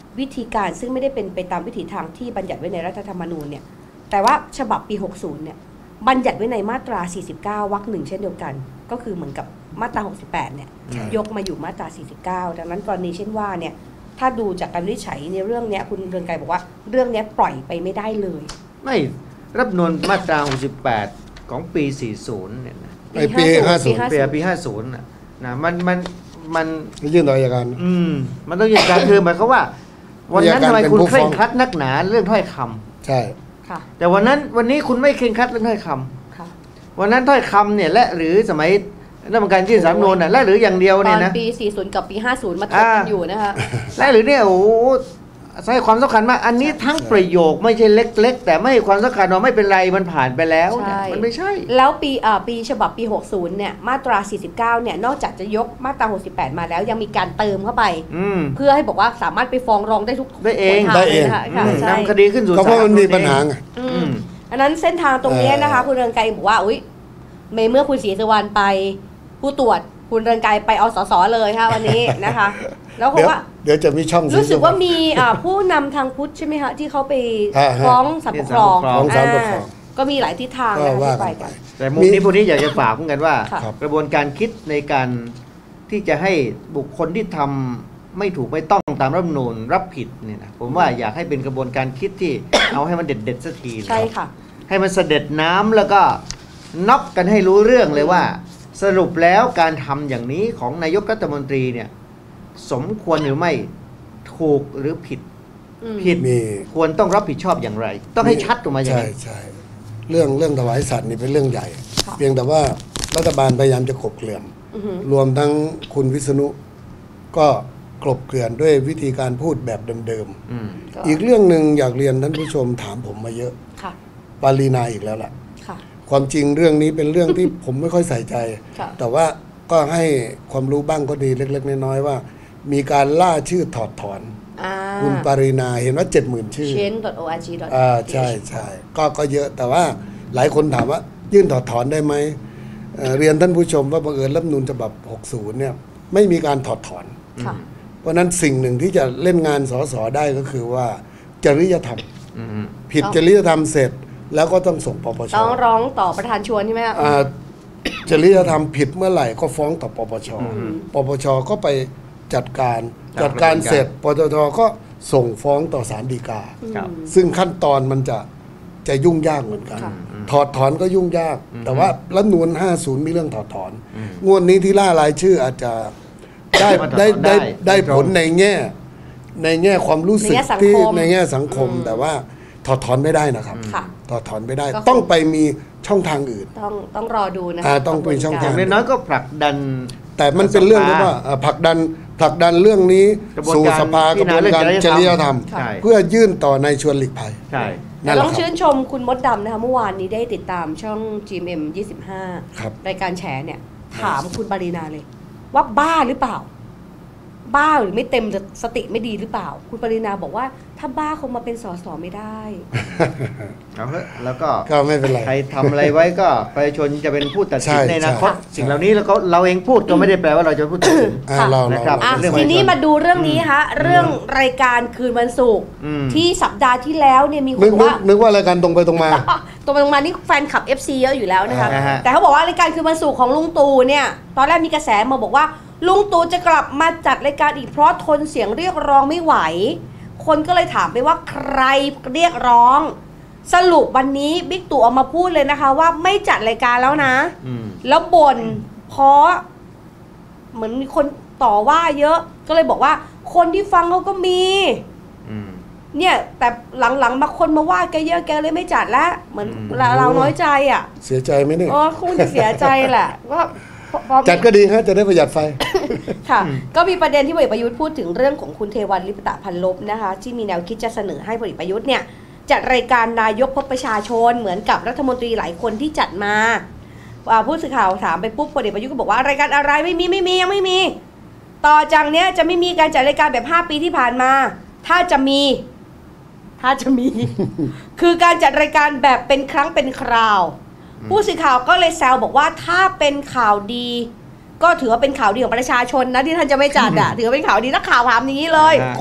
วิธีการซึ่งไม่ได้เป็นไปตามวิถีทางที่บัญญัติไว้ในรัฐธรรมนูญเนี่ยแต่ว่าฉบับปีหกสิบเนี่ยบัญญัติไว้ในมาตราสี่สิบเก้าวรรคหนึ่งเช่นเดียวกันก็คือเหมือนกับมาตราหกสิบแปดเนี่ยยกมาอยู่มาตราสี่สิบเก้าดังนั้นกรณีเช่นว่าเนี่ยถ้าดูจากการวินิจฉัยในเรื่องนี้คุณเรืองไกรบอกว่าเรื่องนี้ปล่อยไปไม่ได้เลยไม่รัฐธรรมนูญมาตราหกสิบแปดของปีสี่สิบเนี่ยนะปีห้าสิบปีปีห้าสิบนะนะมันมันมันยื่นต่ออัยการอืมมันต้องยื่นการคือหมายความว่าวันนั้นทำไมคุณเคร่งครัดนักหนาเรื่องถ้อยคำใช่ค่ะแต่วันนั้นวันนี้คุณไม่เคร่งครัดเรื่องถ้อยคำค่ะวันนั้นถ้อยคำเนี่ยและหรือสมัยรัฐบาลการยื่นสำนวนน่ะและหรืออย่างเดียวเนี่ยนะตอนปีสี่สิบกับปีห้าสิบมาถกกันอยู่นะคะและหรือเนี่ยโอ้ใช้ความสำคัญมากอันนี้ทั้งประโยคไม่ใช่เล็กๆแต่ไม่ความสำคัญว่าไม่เป็นไรมันผ่านไปแล้วมันไม่ใช่แล้วปีอ่าปีฉบับปีหกสิบเนี่ยมาตราสี่สิบเก้าเนี่ยนอกจากจะยกมาตราหกสิบแปดมาแล้วยังมีการเติมเข้าไปเพื่อให้บอกว่าสามารถไปฟ้องร้องได้ทุกได้เองได้เองนำคดีขึ้นสู่ศาลเพราะมันมีปัญหาไงอันนั้นเส้นทางตรงนี้นะคะคุณเรืองไกรบอกว่าอุ้ยเมื่อคุณศรีสุวรรณไปผู้ตรวจคุณเรืองไกรไปอสสเลยค่ะวันนี้นะคะแล้วเขาว่าเดี๋ยวจะมีช่องรู้สึกว่ามีผู้นำทางพุทธใช่ไหมคะที่เขาไปฟ้องศาลปกครองก็มีหลายทิศทางนะคะที่ไปกันแต่มุมนี้พวกนี้อยากจะฝากเหมือนกันว่ากระบวนการคิดในการที่จะให้บุคคลที่ทำไม่ถูกไม่ต้องตามรัฐธรรมนูญรับผิดเนี่ยนะผมว่าอยากให้เป็นกระบวนการคิดที่เอาให้มันเด็ดๆสักทีใช่ค่ะให้มันเสด็จน้ำแล้วก็น็อกกันให้รู้เรื่องเลยว่าสรุปแล้วการทำอย่างนี้ของนายกรัฐมนตรีเนี่ยสมควรหรือไม่ถูกหรือผิดผิดควรต้องรับผิดชอบอย่างไรต้องให้ชัดออกมาอย่างไรใช่ใช่เรื่องเรื่องถวายสัตว์นี่เป็นเรื่องใหญ่เพียงแต่ว่ารัฐบาลพยายามจะกลบเกลื่อนรวมทั้งคุณวิษณุก็กลบเกลื่อนด้วยวิธีการพูดแบบเดิมๆอีกเรื่องหนึ่งอยากเรียนท่านผู้ชมถามผมมาเยอะปารีนาอีกแล้วล่ะความจริงเรื่องนี้เป็นเรื่องที่ผมไม่ค่อยใส่ใจแต่ว่าก็ให้ความรู้บ้างก็ดีเล็กๆน้อยๆว่ามีการล่าชื่อถอดถอนคุณปารีนาเห็นว่าเจ็ดหมื่นชื่อเชน ดอท โอ อาร์ จี ดอทอ่าใช่ใช่ก็ก็เยอะแต่ว่าหลายคนถามว่ายื่นถอดถอนได้ไหม เ, เรียนท่านผู้ชมว่าบังเอิญรัฐธรรมนูญฉบับหกสิบเนี่ยไม่มีการถอดถอนเพราะนั้นสิ่งหนึ่งที่จะเล่นงานสสได้ก็คือว่าจริยธรรมผิดจริยธรรมเสร็จแล้วก็ต้องส่งปปชต้องร้องต่อประธานชวนใช่ไหมครับจริยธรรมผิดเมื่อไหร่ก็ฟ้องต่อปปชปปชก็ไปจัดการจัดการเสร็จปปชก็ส่งฟ้องต่อศาลฎีกาซึ่งขั้นตอนมันจะจะยุ่งยากเหมือนกันถอดถอนก็ยุ่งยากแต่ว่ารัฐธรรมนูญห้าสิบมีเรื่องถอดถอนงวดนี้ที่ล่ารายชื่ออาจจะได้ได้ได้ได้ผลในแง่ในแง่ความรู้สึกที่ในแง่สังคมแต่ว่าถอดถอนไม่ได้นะครับถอดถอนไม่ได้ต้องไปมีช่องทางอื่นต้องต้องรอดูนะคะต้องเป็นช่องทางน้อยก็ผลักดันแต่มันเป็นเรื่องที่ว่าผลักดันผลักดันเรื่องนี้สู่สภากระบวนการจริยธรรมเพื่อยื่นต่อในชวนหลีกภัยต้องชื่นชมคุณมดดำนะคะเมื่อวานนี้ได้ติดตามช่อง จี เอ็ม ยี่สิบห้ารายการแฉเนี่ยถามคุณปารีนาเลยว่าบ้าหรือเปล่าบ้าหรือไม่เต็มสติไม่ดีหรือเปล่าคุณปรินาบอกว่าถ้าบ้าคงมาเป็นสสไม่ได้เอาเถอะแล้วก็ก็ไม่เป็นไรใครทำอะไรไว้ก็ประชาชนจะเป็นผู้ตัดสินในอนาคตสิ่งเหล่านี้แล้วก็เราเองพูดก็ไม่ได้แปลว่าเราจะพูดตัดสินนะครับทีนี้มาดูเรื่องนี้ฮะเรื่องรายการคืนวันศุกร์ที่สัปดาห์ที่แล้วเนี่ยมีคนว่านึกว่ารายการตรงไปตรงมาตรงไปตรงมานี่แฟนคลับ เอฟ ซี เยอะอยู่แล้วนะคะแต่เขาบอกว่ารายการคืนวันศุกร์ของลุงตู่เนี่ยตอนแรกมีกระแสมาบอกว่าลุงตู่จะกลับมาจัดรายการอีกเพราะทนเสียงเรียกร้องไม่ไหวคนก็เลยถามไปว่าใครเรียกร้องสรุปวันนี้บิ๊กตู่ออกมาพูดเลยนะคะว่าไม่จัดรายการแล้วนะแล้วบ่นเพราะเหมือนมีคนต่อว่าเยอะก็เลยบอกว่าคนที่ฟังเขาก็มีเนี่ยแต่หลังๆมาคนมาว่าแกเยอะแกเลยไม่จัดแล้วเหมือนเราน้อยใจอ่ะเสียใจไหมเนี่ยอ๋อคงจะเสียใจแหละว่าจัดก็ดีฮะจะได้ประหยัดไฟค่ะก็มีประเด็นที่พลเอกประยุทธ์พูดถึงเรื่องของคุณเทวันลิปตะพันลบนะคะที่มีแนวคิดจะเสนอให้พลเอกประยุทธ์เนี่ยจัดรายการนายกพบประชาชนเหมือนกับรัฐมนตรีหลายคนที่จัดมาผู้สื่อข่าวถามไปปุ๊บพลเอกประยุทธ์ก็บอกว่ารายการอะไรไม่มีไม่มียังไม่มีต่อจากเนี้ยจะไม่มีการจัดรายการแบบห้าปีที่ผ่านมาถ้าจะมีถ้าจะมี คือการจัดรายการแบบเป็นครั้งเป็นคราวผู้สื่อข่าวก็เลยแซวบอกว่าถ้าเป็นข่าวดีก็ถือว่าเป็นข่าวดีของประชาชนนะที่ท่านจะไม่จัดอ่ะถือว่าเป็นข่าวดีนักข่าวถามอย่างนี้เลย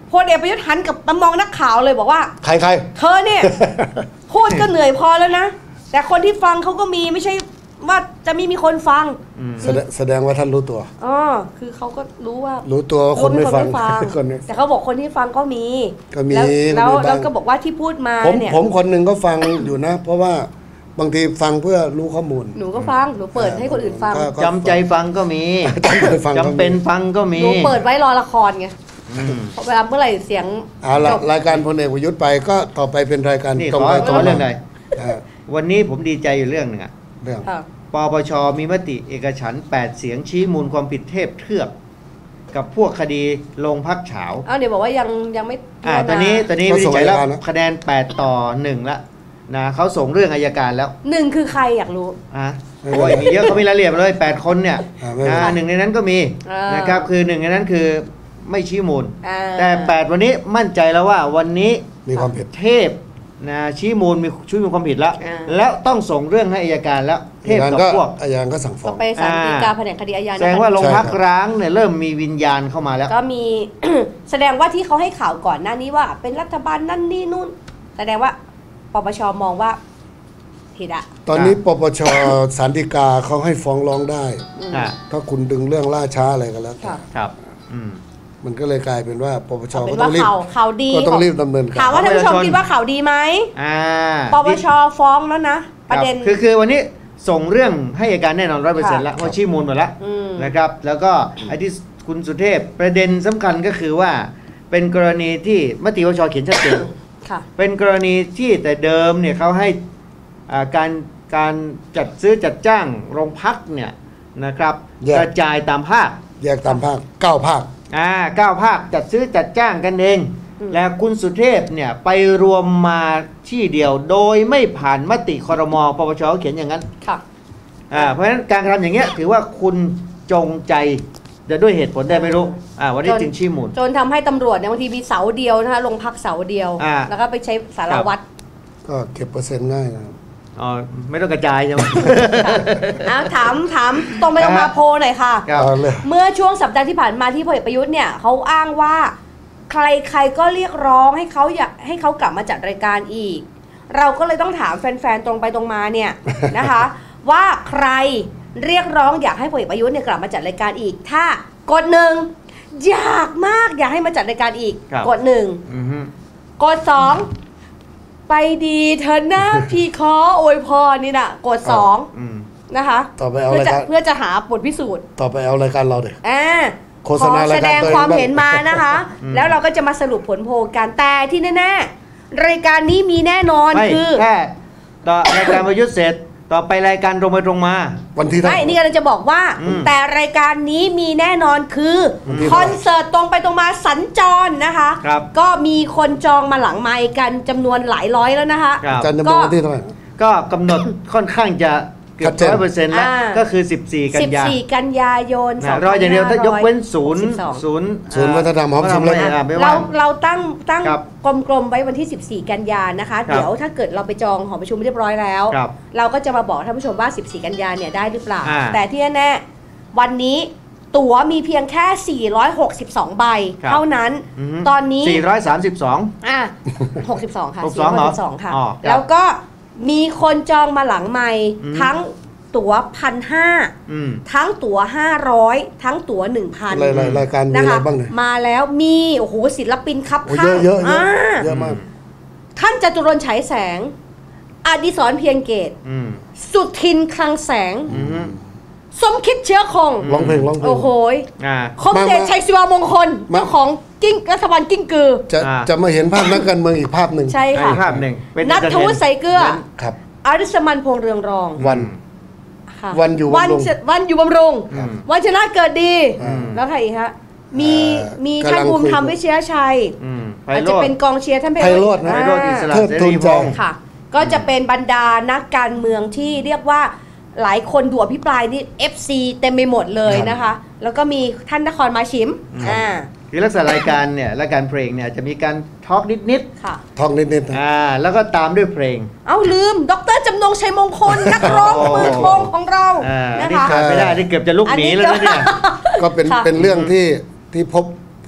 พลเอกประยุทธ์หันกับมามองนักข่าวเลยบอกว่าใครใครเธอเนี่ย พูดก็เหนื่อยพอแล้วนะแต่คนที่ฟังเขาก็มีไม่ใช่ว่าจะไม่มีคนฟังแสดงว่าท่านรู้ตัวอ๋อคือเขาก็รู้ว่ารู้ตัวว่าคนไม่ฟังแต่เขาบอกคนที่ฟังก็มีก็มีแล้วแล้วก็บอกว่าที่พูดมาเนี่ยผมคนหนึ่งก็ฟังอยู่นะเพราะว่าบางทีฟังเพื่อรู้ข้อมูลหนูก็ฟังหนูเปิดให้คนอื่นฟังจำใจฟังก็มีจำเป็นฟังก็มีหนูเปิดไว้รอละครไงเวลาเมื่อไหร่เสียงเอาละรายการพลเอกประยุทธ์ไปก็ต่อไปเป็นรายการตรงไปตรงมาเรื่องใดวันนี้ผมดีใจอยู่เรื่องหนึ่งอะเรื่องปปชมีมติเอกฉันท์แปดเสียงชี้มูลความผิดเทพเทือกกับพวกคดีโรงพักเฉาอ้าวเดี๋ยวบอกว่ายังยังไม่อ่าตอนนี้ตอนนี้วิจัยแล้วคะแนนแปดต่อหนึ่งละนะเขาส่งเรื่องอัยการแล้วหนึ่งคือใครอยากรู้อ่ะโอ้ยมีเยอะเขามีรายละเอียดเลยแปดคนเนี่ยนะหนึ่งในนั้นก็มีนะครับคือหนึ่งในนั้นคือไม่ชี้มูลแต่แปดวันนี้มั่นใจแล้วว่าวันนี้มีความผิดเทพนะชี้มูลมีชี้มูลความผิดแล้วแล้วต้องส่งเรื่องให้อัยการแล้วเทพกับพวกอัยการก็สั่งฟ้องไปศาลฎีกาแผนกคดีอาญาแสดงว่าโรงพักร้างเนี่ยเริ่มมีวิญญาณเข้ามาแล้วก็มี แสดงว่าที่เขาให้ข่าวก่อนหน้านี้ว่าเป็นรัฐบาลนั่นนี่นู่นแสดงว่าปปชมองว่าผิดอะตอนนี้ปปชศาลฎีกาเขาให้ฟ้องร้องได้ถ้าคุณดึงเรื่องล่าช้าอะไรกันแล้วครับมันก็เลยกลายเป็นว่าปปชก็ต้องรีบข่าวดีก็ต้องรีบดำเนินการถามว่าท่านผู้ชมคิดว่าข่าวดีไหมปปชฟ้องแล้วนะประเด็นคือคือวันนี้ส่งเรื่องให้อัยการแน่นอนร้อยเปอร์เซ็นต์แล้วว่าชี้มูลหมดแล้วนะครับแล้วก็ไอ้ที่คุณสุเทพประเด็นสำคัญก็คือว่าเป็นกรณีที่มติปปชเขียนชัดเจนเป็นกรณีที่แต่เดิมเนี่ยเขาให้การการจัดซื้อจัดจ้างโรงพักเนี่ยนะครับกระจายตามภาคแยกตามภาคเก้าภาคอ่าเก้าภาคจัดซื้อจัดจ้างกันเองแล้วคุณสุเทพเนี่ยไปรวมมาที่เดียวโดยไม่ผ่านมติครม.ปปชเขียนอย่างนั้นค่ะอ่าเพราะฉะนั้นการกระทำอย่างเงี้ยถือว่าคุณจงใจจะด้วยเหตุผลได้ไม่รู้อ่าวันนี้จึงชี้มูลจนทำให้ตำรวจเนี่ยบางทีมีเสาเดียวนะคะลงพักเสาเดียวแล้วก็ไปใช้สารวัตรก็เก็บเปอร์เซ็นต์ง่ายนะอ๋อไม่ต้องกระจายใช่ไหมอ่าถามถามตรงไปตรงมาโพหน่อยค่ะเมื่อช่วงสัปดาห์ที่ผ่านมาที่พลเอกประยุทธ์เนี่ยเขาอ้างว่าใครๆก็เรียกร้องให้เขาอยากให้เขากลับมาจัดรายการอีกเราก็เลยต้องถามแฟนๆตรงไปตรงมาเนี่ยนะคะว่าใครเรียกร้องอยากให้พลเอกประยุทธ์เนี่ยกลับมาจัดรายการอีกถ้ากดหนึ่งอยากมากอยากให้มาจัดรายการอีกกดหนึ่งกดสองไปดีเธอหน้าพี่ขออวยพรนี่นะกดสองนะคะต่อไปเอารายการเพื่อจะหาบทพิสูจน์ต่อไปเอารายการเราเด็กอ่าโฆษณารายการแสดงความเห็นมานะคะแล้วเราก็จะมาสรุปผลโพลกันแต่ที่แน่ๆรายการนี้มีแน่นอนคือแค่ต่อรายการประยุทธ์เสร็จต่อไปรายการตรงไปตรงมาวันที่ไม่นี่เราจะบอกว่าแต่รายการนี้มีแน่นอนคือคอนเสิร์ตตรงไปตรงมาสัญจรนะคะก็มีคนจองมาหลังไมค์กันจำนวนหลายร้อยแล้วนะคะก็ที่เท่าไหร่ก็กำหนดค่อนข้างจะเกือบร้อยเปอร์เซ็นต์แล้วก็คือสิบสี่กันยาสิบสี่กันยายนรออย่างเดียวถ้ายกเว้นศูนย์ศูนย์ศูนย์วัฒนธรรมหอมชิมเลยเราเราตั้งตั้งกลมๆไว้วันที่สิบสี่กันยานะคะเดี๋ยวถ้าเกิดเราไปจองหอประชุมเรียบร้อยแล้วเราก็จะมาบอกท่านผู้ชมว่าสิบสี่กันยาเนี่ยได้หรือเปล่าแต่ที่แน่วันนี้ตั๋วมีเพียงแค่สี่ร้อยหกสิบสองใบเท่านั้นตอนนี้สี่ร้อยสามสิบสองอ่ะหกสิบสองค่ะสี่ร้อยหกสิบสองค่ะแล้วก็มีคนจองมาหลังใหม่ทั้งตั๋วพันห้าทั้งตั๋วห้าร้อยทั้งตั๋วหนึ่งพันรายการมีอะไรบ้างเนี่ยมาแล้วมีโอ้โหศิลปินครับข้างเยอะเยอะเยอะมากท่านจตุรนต์ฉายแสงอดิศรเพียงเกตสุทินคลังแสงสมคิดเชื้อคงร้องเพลงร้องเพลงโอ้โหคมเดชชัยศิวามงคลเจ้าของกิ้งรัฐบาลกิ้งกือจะจะมาเห็นภาพนักการเมืองอีกภาพหนึ่งใช่ค่ะภาพหนึ่งนัทวุฒิใส่เกลือครับอาริสมันพงษ์เรืองรองวันวันอยู่บำรุงวันอยู่บำรุงวันชนะเกิดดีแล้วใครอีกฮะมีมีท่านภูมิธรรมวิเชียชัยอาจจะเป็นกองเชียร์ท่านไพโรจน์นะไพโรจน์อิสระเสรีวงศ์ค่ะก็จะเป็นบรรดานักการเมืองที่เรียกว่าหลายคนดูอภิปรายนี่ เอฟ ซี เต็มไปหมดเลยนะคะแล้วก็มีท่านนครมาชิมอ่าคือลักษณะรายการเนี่ยรายการเพลงเนี่ยจะมีการทอล์กนิดๆค่ะทอล์กนิดๆอ่าแล้วก็ตามด้วยเพลงเอ้าลืมดร.จำนงชัยมงคลนักร้องมือทองของเรานะคะไม่ได้ที่เกือบจะลุกหนีแล้วนะเนี่ยก็เป็นเป็นเรื่องที่ที่พบพ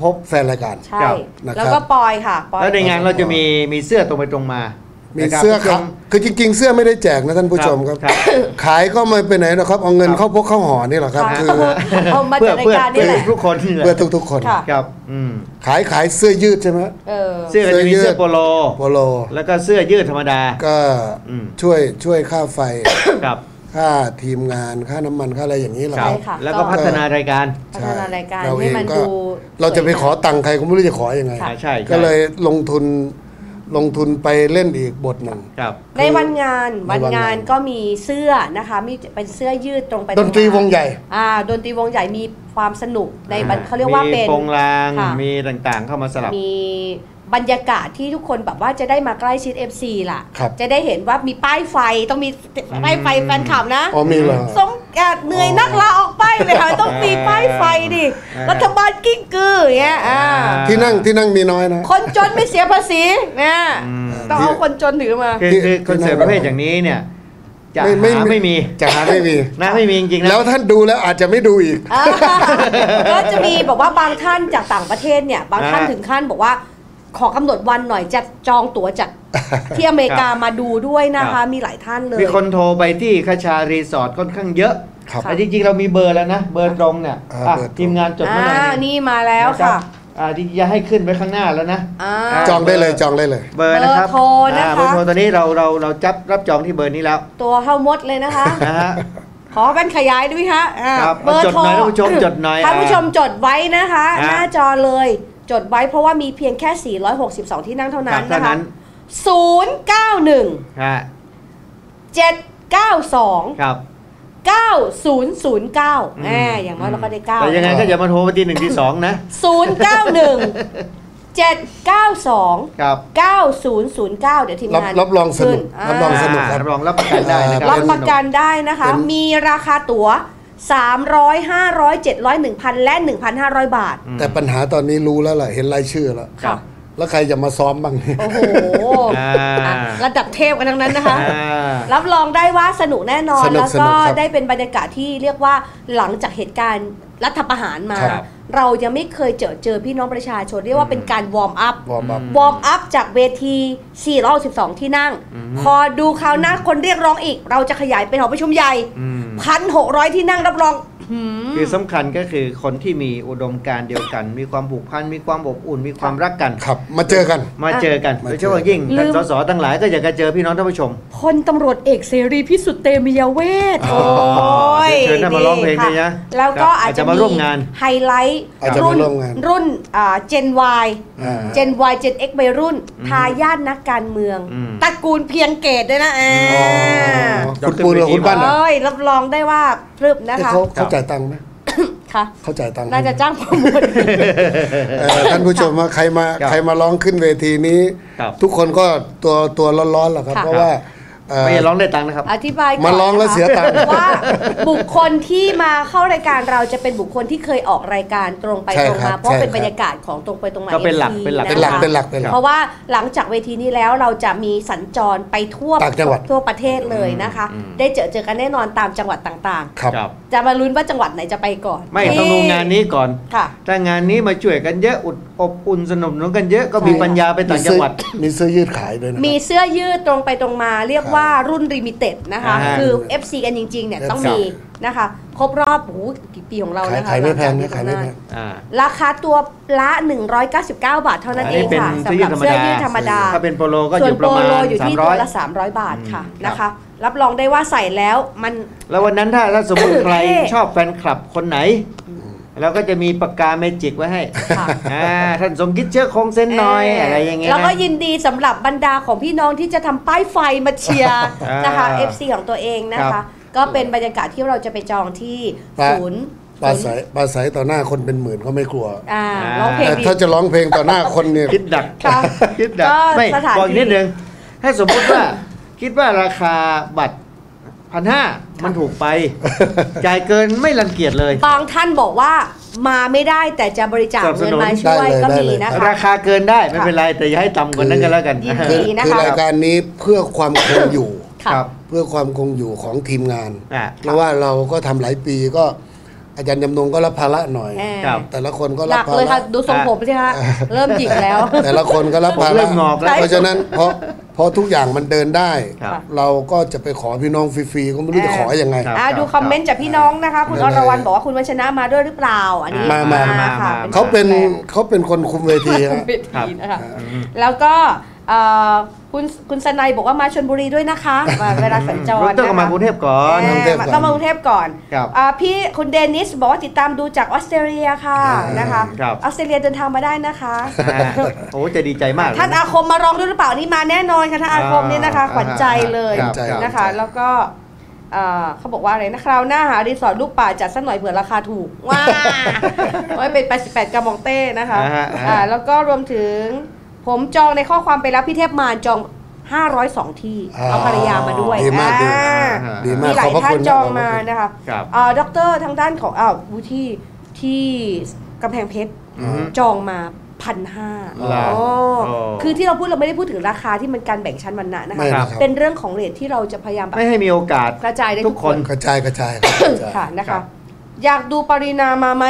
พบแฟนรายการใช่แล้วก็ปอยค่ะปอยแล้วในงานเราจะมีมีเสื้อตรงไปตรงมามีเสื้อครับคือจริงๆเสื้อไม่ได้แจกนะท่านผู้ชมครับขายก็ไม่ไปไหนนะครับเอาเงินเข้าพกเข้าห่อนี่แหละครับคือเอามาจากรายการนี่แหละทุกคนเพื่อทุกๆคนครับขายขายเสื้อยืดใช่ไหมเสื้อจะมีเสื้อโปโลโปโลแล้วก็เสื้อยืดธรรมดาก็ช่วยช่วยค่าไฟครับค่าทีมงานค่าน้ำมันค่าอะไรอย่างนี้แหละครับแล้วก็พัฒนารายการพัฒนารายการให้มันดูเราจะไปขอตังค์ใครก็ไม่รู้จะขอยังไงก็เลยลงทุนลงทุนไปเล่นอีกบทหนึ่งในวันงานวันงานก็มีเสื้อนะคะมีเป็นเสื้อยืดตรงไปดนตรีวงใหญ่อ่าดนตรีวงใหญ่มีความสนุกในเขาเรียกว่าเป็นมีโปงลางมีต่างๆเข้ามาสลับมีบรรยากาศที่ทุกคนแบบว่าจะได้มาใกล้ชิด เอฟ ซี ล่ะจะได้เห็นว่ามีป้ายไฟต้องมีป้ายไฟแฟนคลับนะอ๋อมีเหรอสงเหนื่อยนักลาออกไปเลยค่ะต้องมีป้ายไฟดิรัฐบาลกิ้งกืออย่างเงี้ยที่นั่งที่นั่งมีน้อยนะคนจนไม่เสียภาษีนะต้องเอาคนจนถือมาคือคอนเสิร์ตประเภทอย่างนี้เนี่ยจะหาไม่มีจะหาไม่มีนะไม่มีจริงๆนะแล้วท่านดูแล้วอาจจะไม่ดูอีกก็จะมีบอกว่าบางท่านจากต่างประเทศเนี่ยบางท่านถึงขั้นบอกว่าขอกำหนดวันหน่อยจะจองตั๋วจากที่อเมริกามาดูด้วยนะคะมีหลายท่านเลยมีคนโทรไปที่คชารีสอร์ทค่อนข้างเยอะแต่จริงๆเรามีเบอร์แล้วนะเบอร์ตรงเนี่ยทีมงานจดมาหน่อยนี่มาแล้วค่ะอ่าที่จะให้ขึ้นไว้ข้างหน้าแล้วนะจองได้เลยจองได้เลยเบอร์นะครับเบอร์โทรนะคะเบอร์โทรตอนนี้เราเราเราจับรับจองที่เบอร์นี้แล้วตัวเข้ามดเลยนะคะขอเป็นขยายด้วยค่ะเบอร์โทรท่านผู้ชมจดหน่อยท่านผู้ชมจดไว้นะคะหน้าจอเลยจดไว้เพราะว่ามีเพียงแค่สี่ร้อยหกสิบสองที่นั่งเท่านั้นนะคะศูนย์ เก้า หนึ่ง เจ็ด เก้า สองครับเก้า ศูนย์ ศูนย์ เก้าแหมอย่างน้อยเราก็ได้เก้าแต่ยังไงก็อย่ามาโทรมาที่หนึ่งที่สองนะศูนย์ เก้า หนึ่ง เจ็ด เก้า สองครับเก้า ศูนย์ ศูนย์ เก้าเดี๋ยวทีมงานรับรองสนุกรับรองสนุกรับรองรับประกันได้นะครับรับประกันได้นะคะมีราคาตั๋วสามร้อย ห้าร้อย เจ็ดร้อย หนึ่งพัน และ หนึ่งพันห้าร้อย บาทแต่ปัญหาตอนนี้รู้แล้วแหละเห็นรายชื่อแล้วแล้วใครจะมาซ้อมบ้างโอ้โหระดับเทพกันทั้งนั้นนะคะรับรองได้ว่าสนุกแน่นอนแล้วก็ได้เป็นบรรยากาศที่เรียกว่าหลังจากเหตุการณ์รัฐประหารมาเรายังไม่เคยเจอเจอพี่น้องประชาชนเรียกว่าเป็นการวอร์มอัพวอร์มอัพจากเวทีสี่ร้อยสิบสองที่นั่งพอดูคราวหน้าคนเรียกร้องอีกเราจะขยายเป็นหอประชุมใหญ่ หนึ่งพันหกร้อย ที่นั่งรับรองคือสำคัญก็คือคนที่มีอุดมการณ์เดียวกันมีความผูกพันมีความอบอุ่นมีความรักกันครับมาเจอกันมาเจอกันโดยเฉพาะยิ่งท่านสสทั้งหลายก็อยากจะเจอพี่น้องท่านผู้ชมพลตำรวจเอกเสรีพิสุทธิ์เตมียเวทโอ้ยเชิญท่านมาร้องเพลงด้วยนะแล้วก็อาจจะมาร่วมงานไฮไลท์รุ่นรุ่นเจน Y เจน Y เจน X วัยรุ่นทายาทนักการเมืองตระกูลเพียงเกตด้วยนะคุณปูนหรือคุณปั้นเอ้ยรับรองได้ว่าพรึบนะคะเขาจ่ายตังค์ไหมค่ะเข้าใจตังค์น่าจะจ้างโปรโมทท่านผู้ชมว่าใครมาใครมาร้องขึ้นเวทีนี้ทุกคนก็ตัวตัวร้อนๆแหละครับเพราะว่าไม่ร้องได้ตังค์นะครับอธิบายมาร้องแล้วเสียตังค์ว่าบุคคลที่มาเข้ารายการเราจะเป็นบุคคลที่เคยออกรายการตรงไปตรงมาเพราะเป็นบรรยากาศของตรงไปตรงมาก็เป็นหลักเป็นหลักเป็นหลักเป็นหลักเพราะว่าหลังจากเวทีนี้แล้วเราจะมีสัญจรไปทั่วทั่วประเทศเลยนะคะได้เจอเจอกันแน่นอนตามจังหวัดต่างๆจะมาลุ้นว่าจังหวัดไหนจะไปก่อนไม่ต้องดูงานนี้ก่อนถ้างานนี้มาช่วยกันเยอะอบอุ่นสนุกสนานกันเยอะก็มีปัญญาไปต่างจังหวัดมีเสื้อยืดขายด้วยนะมีเสื้อยืดตรงไปตรงมาเรียกว่ารุ่นลิมิเต็ดนะคะคือ เอฟ ซี กันจริงๆเนี่ยต้องมีนะคะครบรอบโอ้โหกี่ปีของเรานะคะขายไม่แพงนะขายไม่แพงราคาตัวละหนึ่งร้อยเก้าสิบเก้าบาทเท่านั้นเองค่ะสำหรับเสื้อยืดธรรมดาถ้าเป็นโปโลก็อยู่ประมาณอยู่ที่ตัวละสามร้อยบาทค่ะนะคะรับรองได้ว่าใส่แล้วมันแล้ววันนั้นถ้าถ้าสมมติใครชอบแฟนคลับคนไหนเราก็จะมีปากกาเมจิกไว้ให้ท่านสมคิดเชื่อคงเส้นหน่อยอะไรอย่างเงี้ยแล้วก็ยินดีสำหรับบรรดาของพี่น้องที่จะทำป้ายไฟมาเชียร์นะคะ เอฟ ซี ของตัวเองนะคะก็เป็นบรรยากาศที่เราจะไปจองที่ศูนย์ปาศัยปาศัยต่อหน้าคนเป็นหมื่นเขาไม่กลัวร้องเพลงถ้าจะร้องเพลงต่อหน้าคนเนี่ยคิดดักคิดดักไม่บอกนิดนึงถ้าสมมติว่าคิดว่าราคาบัตรพันห้ามันถูกไปจ่ายเกินไม่รังเกียจเลยบางท่านบอกว่ามาไม่ได้แต่จะบริจาคเงินมาช่วยก็มีนะคะราคาเกินได้ไม่เป็นไรแต่อย่าให้ต่ำกว่านั้นก็แล้วกันคือรายการนี้เพื่อความคงอยู่เพื่อความคงอยู่ของทีมงานเพราะว่าเราก็ทำหลายปีก็อาจารย์จำนงก็รับภาระหน่อยครับแต่ละคนก็หรับนักภาเลยระค่ะดูทรงผมสิฮะเริ่มหยิกแล้วแต่ละคนก็รับภาเริ่ระมงอกแล้วเพราะฉะนั้นเพราะเพราะทุกอย่างมันเดินได้ครับเราก็จะไปขอพี่น้องฟรีๆก็ไม่รู้จะขอยังไงครับอ่าดูคอมเมนต์จากพี่น้องนะคะ คุณอรวรรณบอกว่าคุณวัชนะมาด้วยหรือเปล่าอันนี้มามามาค่ะเขาเป็นเขาเป็นคนคุมเวทีคุฮะมเวทีนะคะแล้วก็เอ่อคุณคุณสนัยบอกว่ามาชลบุรีด้วยนะคะมาเวลาสัญจรต้องมากรุงเทพก่อนเอ่อต้องมากรุงเทพก่อนครับอ่าพี่คุณเดนิสบอกว่าติดตามดูจากออสเตรเลียค่ะนะคะครับออสเตรเลียเดินทางมาได้นะคะอ่าโอ้จะดีใจมากเลยท่านอาคมมาร้องด้วยหรือเปล่านี่มาแน่นอนค่ะท่านอาคมเนี่ยนะคะอ่าขวัญใจเลยครับนะคะ แล้วก็เอ่อเขาบอกว่าอะไรนะคราวหน้าหารีสอร์ทลูกป่าจัดสักหน่อยเผื่อราคาถูกว้าไว้เป็นแปดสิบแปดกระมองเต้นะคะอ่าฮะอ่าอ่าแล้วก็รวมถึงผมจองในข้อความไปแล้วพี่เทพมารจองห้าร้อยสองที่อ่าเอาภรรยามาด้วยดีมากดีอ่าดีมากมีหลายขอบพระท่านคุณจองขอบพระมาคุณนะคะครับอ่าด็อกเตอร์ทางด้านของอ้าววูที่ที่กำแพงเพชรอืมจองมาพันห้าเหรอโอ้โอ้คือที่เราพูดเราไม่ได้พูดถึงราคาที่มันการแบ่งชั้นวรรณะนะไม่คะนะครับเป็นเรื่องของเรทที่เราจะพยายามแบบไม่ให้มีโอกาสกระจายได้ทุทุกกคคน นกระจายกระจายครับกระจายค่ะนะครัคะบอยากดูปรินามาไหม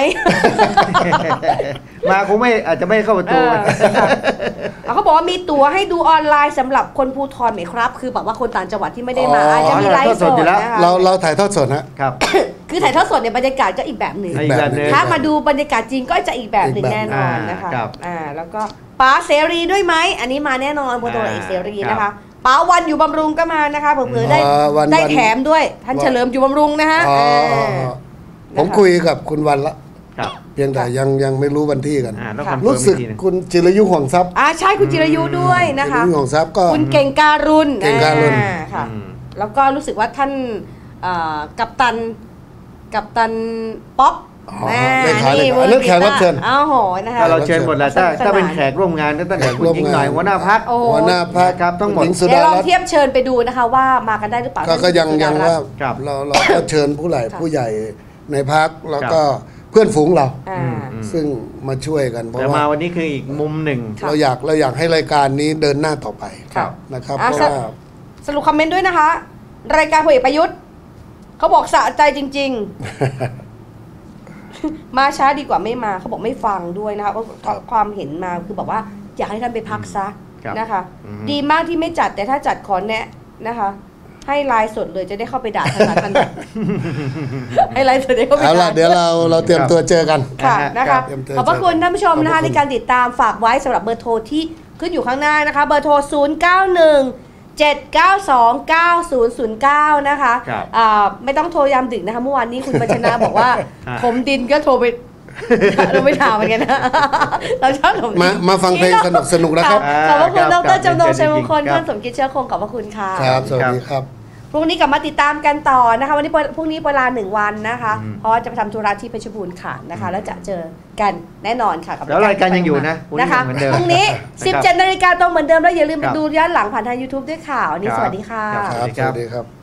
มาคงไม่อาจจะไม่เข้าประเอตูอค่ะแล้วเขาบอกว่ามีตั๋วให้ดูออนไลน์สำหรับคนภูทรไหมครับ คือแบบว่าคนต่างจังหวัดที่ไม่ได้มาอ๋ออาจจะมีไลฟ์สดนะคะเราเราถ่ายทอดสดฮะครับคือถ่ายทอดสดเนี่ยบรรยากาศก็อีกแบบหนึ่งอีกแบบหนึงถ้ามาดูบรรยากาศจริงก็จะอีกแบบหนึ่งอีกแบบแน่นอนนะคะอ่าครับอ่าแล้วก็ป๋าเสรีด้วยไหมอันนี้มาแน่นอนพลตำรวจเอกเสรีนะครัคะบป๋าวันอยู่บำรุงก็มานะคะเผื่อๆได้อ่าวันได้วันแถมด้วยท่านเฉลิมอยู่บำรุงนะฮะอ๋อเออ๋อออ๋อผมคุยกับคุณวันละครับเพียงแต่ยังยังไม่รู้วันที่กันอ่าต้องค่ะคอนเฟิรู้ร์มสึอีกกทีหนึงคุณจิรยุห่วงทรัพย์อ่าใช่คุณจิรยุด้วยนะจิรคะยุห่วงทรัพย์ก็คุณเก่งการุณเก่งการุณอ่ค่ะอืมแล้วก็รู้สึกว่าท่านเอ่อกัปตันกัปตันป๊อปอ๋อเลขาเลขาเวอร์เรื่องแขกรับเชิญอ้าวโหนะคะถ้าเราเชิญหมดแล้วถ้าสนุกสนานถ้าเป็นแขกร่วมงานก็ตั้งแต่คุณหญิงหน่อยหัวหน้าพักโอ้หัวหน้าพักครับทั้งหมดญิงสุเดี๋ยดาวลองรัตน์เทียบเชิญไปดูนะคะว่ามากันได้หรือเปล่าก็ก็ยังยังว่าครับเราเราก็เชิญผู้ใหญ่ค่ะผู้ใหญ่ในพักแล้วก็เพื่อนฝูงเราอ่าอืมซึ่งมาช่วยกันเพราะแต่ว่ามาวันนี้คืออีกมุมหนึ่งค่ะเราอยากเราอยากให้รายการนี้เดินหน้าต่อไปค่ะนะครับอ่ะเพราะสว่าสรุปคอมเมนต์ด้วยนะคะ รายการพลเอกประยุทธ์เขาบอกสะใจจริง ๆ มาช้าดีกว่าไม่มาเขาบอกไม่ฟังด้วยนะคะเพราะครับความเห็นมาคือบอกว่าอยากให้ท่านไปพักซะครับนะคะอืมดีมากที่ไม่จัดแต่ถ้าจัดขอแนะนะคะ ให้ไลน์สดเลยจะได้เข้าไปด่าท่านท่าน ให้ไลน์สดได้เข้าไปเอาด่าล่ะเดี๋ยวเราเราเตรียมตัวเจอกันค่ะครับนะคะเตรียมตัวขอบพระคุณท่านผู้ชมนะขอบพคะระคุณในการติดตามฝากไว้สำหรับเบอร์โทรที่ขึ้นอยู่ข้างหน้านะคะ เบอร์โทร ศูนย์ เก้า หนึ่ง เจ็ด เก้า สอง เก้า ศูนย์ ศูนย์ เก้า นะคะครับอ่าไม่ต้องโทรยามดึกนะคะเมื่อวานนี้คุณบัญชนาบอกว่าอ่าถมดินก็โทรไป เราไม่ถามเหมือนกันนะเราชอบถมดินมามาฟังเพลงสนุกสนุกนะครับขอบพระคุณดครับรจำนงชัยมงคลครับท่านสมคิดเชื้อคงขอบพระคุณค่ะครับ สวัสดีครับพรุ่งนี้กลับมาติดตามกันต่อนะคะวันนี้พรุ่งนี้เวลาหนึ่งวันนะคะอืมเพราะว่าจะไปทำธุระที่เพชรบูรณ์ค่ะนะคะ แล้วจะเจอกันแน่นอนค่ะกับแล้วรายการยังอยู่นะพรุ่งนี้นะคะเหมือนเดิมพรุ่งนี้นะครับสิบเจ็ดนาฬิกาตรงเหมือนเดิมแล้วอย่าลืมไปครับดูย้อนหลังผ่านทาง YouTube ด้วยค่ะวันนี้สวัสดีค่ะครับครับ สวัสดีครับ